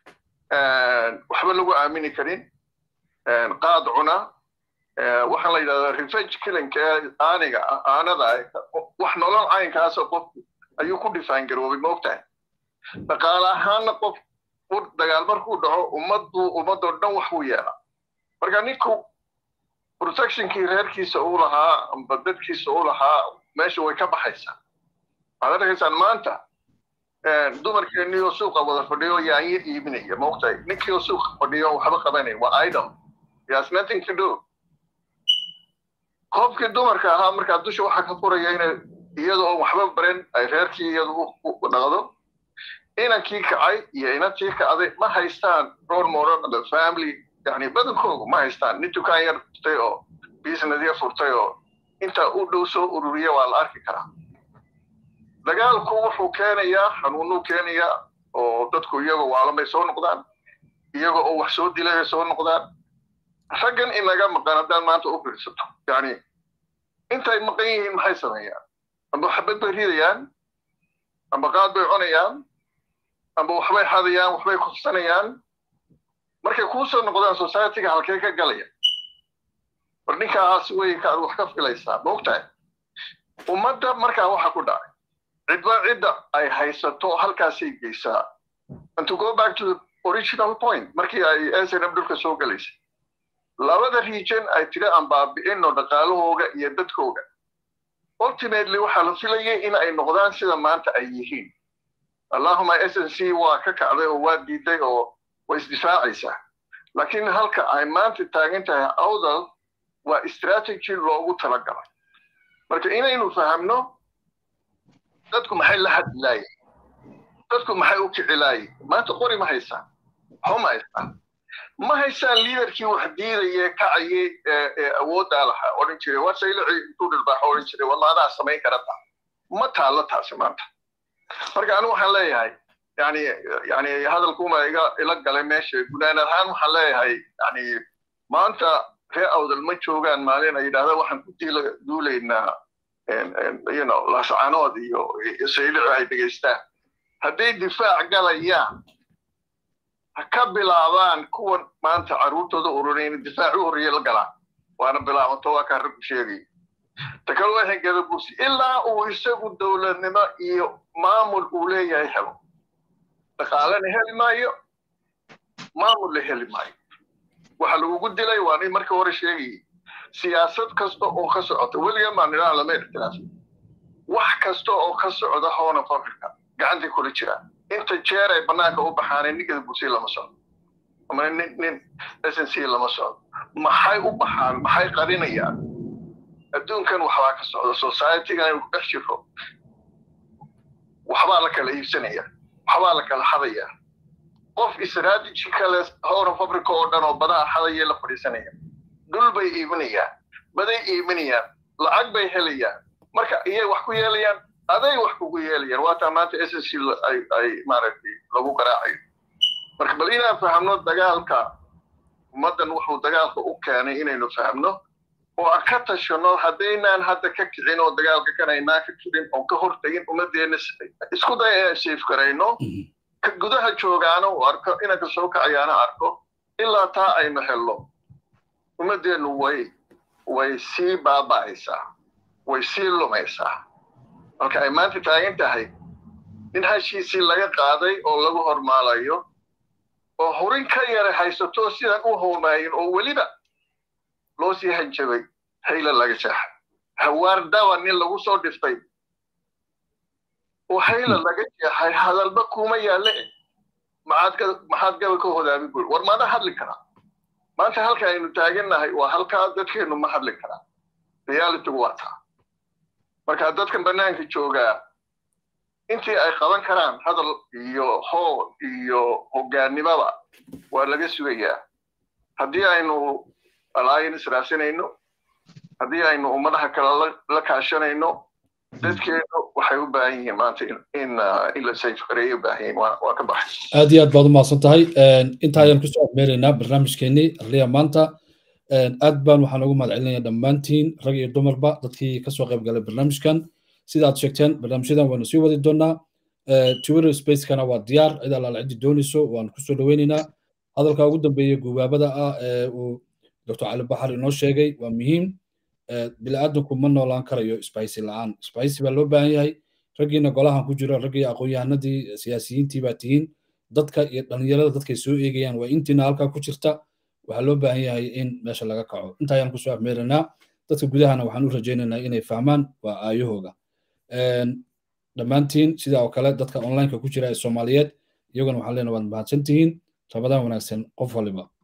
waxba lagu aamini karin qaad cuna waxa la yiraahdaa revenge killing aaniga aanada wax nolol caynkaas oo qof ayuu ku dhifaan garoobay moogtahay dhaqaale ahaan qof uu dagaal markuu dhaco ummaddu ummadoo dhan wax uu yeela marka ninku protectionkii reerkiisa uu lahaa amba dadkiisa uu lahaa meesha way ka baxaysaa waxaad arkaysaa maanta dumarkeennii oo suuqa wada fadhiyo yaanyo iibinaya moogtahay ninkii oo suuqa fadhiyo waxba qabanaya waa idol he has nothing to do qofkii dumarka ahaa markaa dusha waxa ka furaya inay iyadoo waxba baran ay reerkii iyadu u dhaqdo inankii kacay iyo inantii kacday ma haystaan role model of the family yani badankoodu ma haystaan nin dukaan yar furtay oo business yar furtay oo inta u dhow soo ururiya waa la arki karaa dagaalku wuxuu keenayaa xanuunuu keenayaa oo dadku iyagoo waalamay soo noqdaan iyagoo oo wax soo dilay soo noqdaan raggan inaga maqan haddaan maanta u fiirsato yani intay maqan yihiin maxay sameeyaan amba xabad bay ridayaan amba qaad bay cunayaan amba waxbay xadayaan waxbay kufsanayaan markay kuu soo noqdaan society-ga halkee ka galaya war ninkaas way ka wax ka filaysaa moogtahay ummadda markaa waxa ku dhacay cidba cidda ay haysato halkaasay geysaa and to go back to the original point markii ay S N M dhulka soo galaysay labada region ay tiri aan baabi'ino dhaqaalahooga iyo dadkooga ultimately waxa la filayay in ay noqdaan sida maanta ay yihiin Allahumma S N C waa ka kacday oo waa diiday oo way isdifaacaysaa laakiin halka ay maanta taagan tahay awdal waa strategy loogu talagalay marka inaynu fahamno dadku maxay la hadlaayeen dadku maxay u kicilaayeen maanta qori ma haysaan homa haysaan ma haysaan leaderkii wax diidaya kacayay awoodda lahaa oran jiray waa say la ciidu dhulbaax oran jiray wallahi adaa samayn karata ma taalo taasi maanta marka anigu waxaan leeyahay yani yani hadalkuma iga ila galay meesha gudahan ahaan waxaan leeyahay yani maanta ree awdal ma joogaan maalin ay yidhaahda waxaan ku duulaynaa you know laascaanood iyo saylici ay dhegaystaan hadday difaac galayaan ka bilaabaan kuwan maanta caruurtooda urureen difaacu horiyay la galaan waana bilaabanto waa ka rag sheegay takal waxay gadabusi ilaa uu isagu dawladnimo iyo maamul uu leeyahay helo dhaqaalena heli maayo maamul la heli maayo waxa lagu dilay waa in markii hore sheegay siyaasad kasta oo ka socota waliga ma niraan lama ixtiraaf wax kasta oo ka socda Horn of Africa gacanta kula jira inta jeer ay banaanka u baxaan nigada busi lama socdo ama nin nin S N C lama socdo maxay u baxaan maxay qarinayaan adduunkan waxba ka socdo society-ga ay ku dhexjiro waxba la kala iibsanaya waxba la kala xadaya qof strategy kale Horn of Africa oo dhan oo badaa xadaya la fadhiisanaya dul bay iibinayaan baday iibinayaan lacag bay helayaan marka iyay wax ku yeelayaan aday wax ku yeelayaan waa taa maanta S N C ay ay maaragtay lagu qaraacayo marka bal inaan fahamno dagaalka ummadan wuxuu dagaalka u keenay inaynu fahamno oo aan ka tashano haddaynaan hadda ka kicin oo dagaalka kanaynaa ka kicin oo ka hortagin ummadeena isku day ee safe garayno ka gudaha joogaano oo arko inaan ka soo kacayaana arko ilaa taa aynu helno ummadeenu way way sii baaba'aysaa way sii lumaysaa marka ay maanta taagan tahay in heshiisii laga qaaday oo lagu hormaalayo oo horin ka yara haysato sidan u hoomayn oo weliba loo sii hanjabay hayla laga jeexay hawaar dawa nin lagu soo dhiftay oo hayla laga jeexay hadalba kuma yaale maxaad maxaad gaba ka hodaabi guur war maada hadli karaa maanta halka aynu taaganahay waa halka dadkeenu ma hadli karaa reality waa taa marka dadkan banaanka jooga intii ay qaban karaan hadal iyo hool iyo hoggaannimada waa laga sugayaa haddii aynu alliance raasanayno haddii aynu ummadaha kale la kaashanayno dadkeenu waxay u baahan yihiin maanta in in la sayfgareeyo u baahan yihiin waa ka baxay aad iyo aad baad u mahadsan tahay inta ayaan kusoo abmeeraynaa barnaamijkeennii arliya maanta aad baan waxaan ugu mahadcelinayaa dhammaantiin rag iyo dumarba dadkii kasoo qayb galay barnaamijkan sida aad sheegteen barnaamijyadan waanu sii wadi doonaa Twitter space-kana waa diyaar cid allaala ciddi doonayso waan kusoo dhaweynaynaa hadalka ugu dambeeya gubaabada ah ee uu Doctor Cali Baxar inoo sheegay waa muhiim bini'aadanku ma noolaan karayo spicy la'aan spicy baa loo baahan yahay raggiina golahan ku jiro raggii aqoon-yahanadii siyaasiyiintii baa tihiin dadka iyo dhalinyarada dadkay soo eegayaan waa intiina halkaa ku jirta waxaa loo baahan yahay in meesha laga kaco inta ayaan kusoo afmeeraynaa dadka gudahana waxaan u rajaynaynaa inay fahmaan waa aayahooga dhammaantiin sidaa oo kale dadka online-ka ku jira ee Soomaaliyeed iyaguna waxaan leenahay waad mahadsantihiin rabadaan wanaagsan qof waliba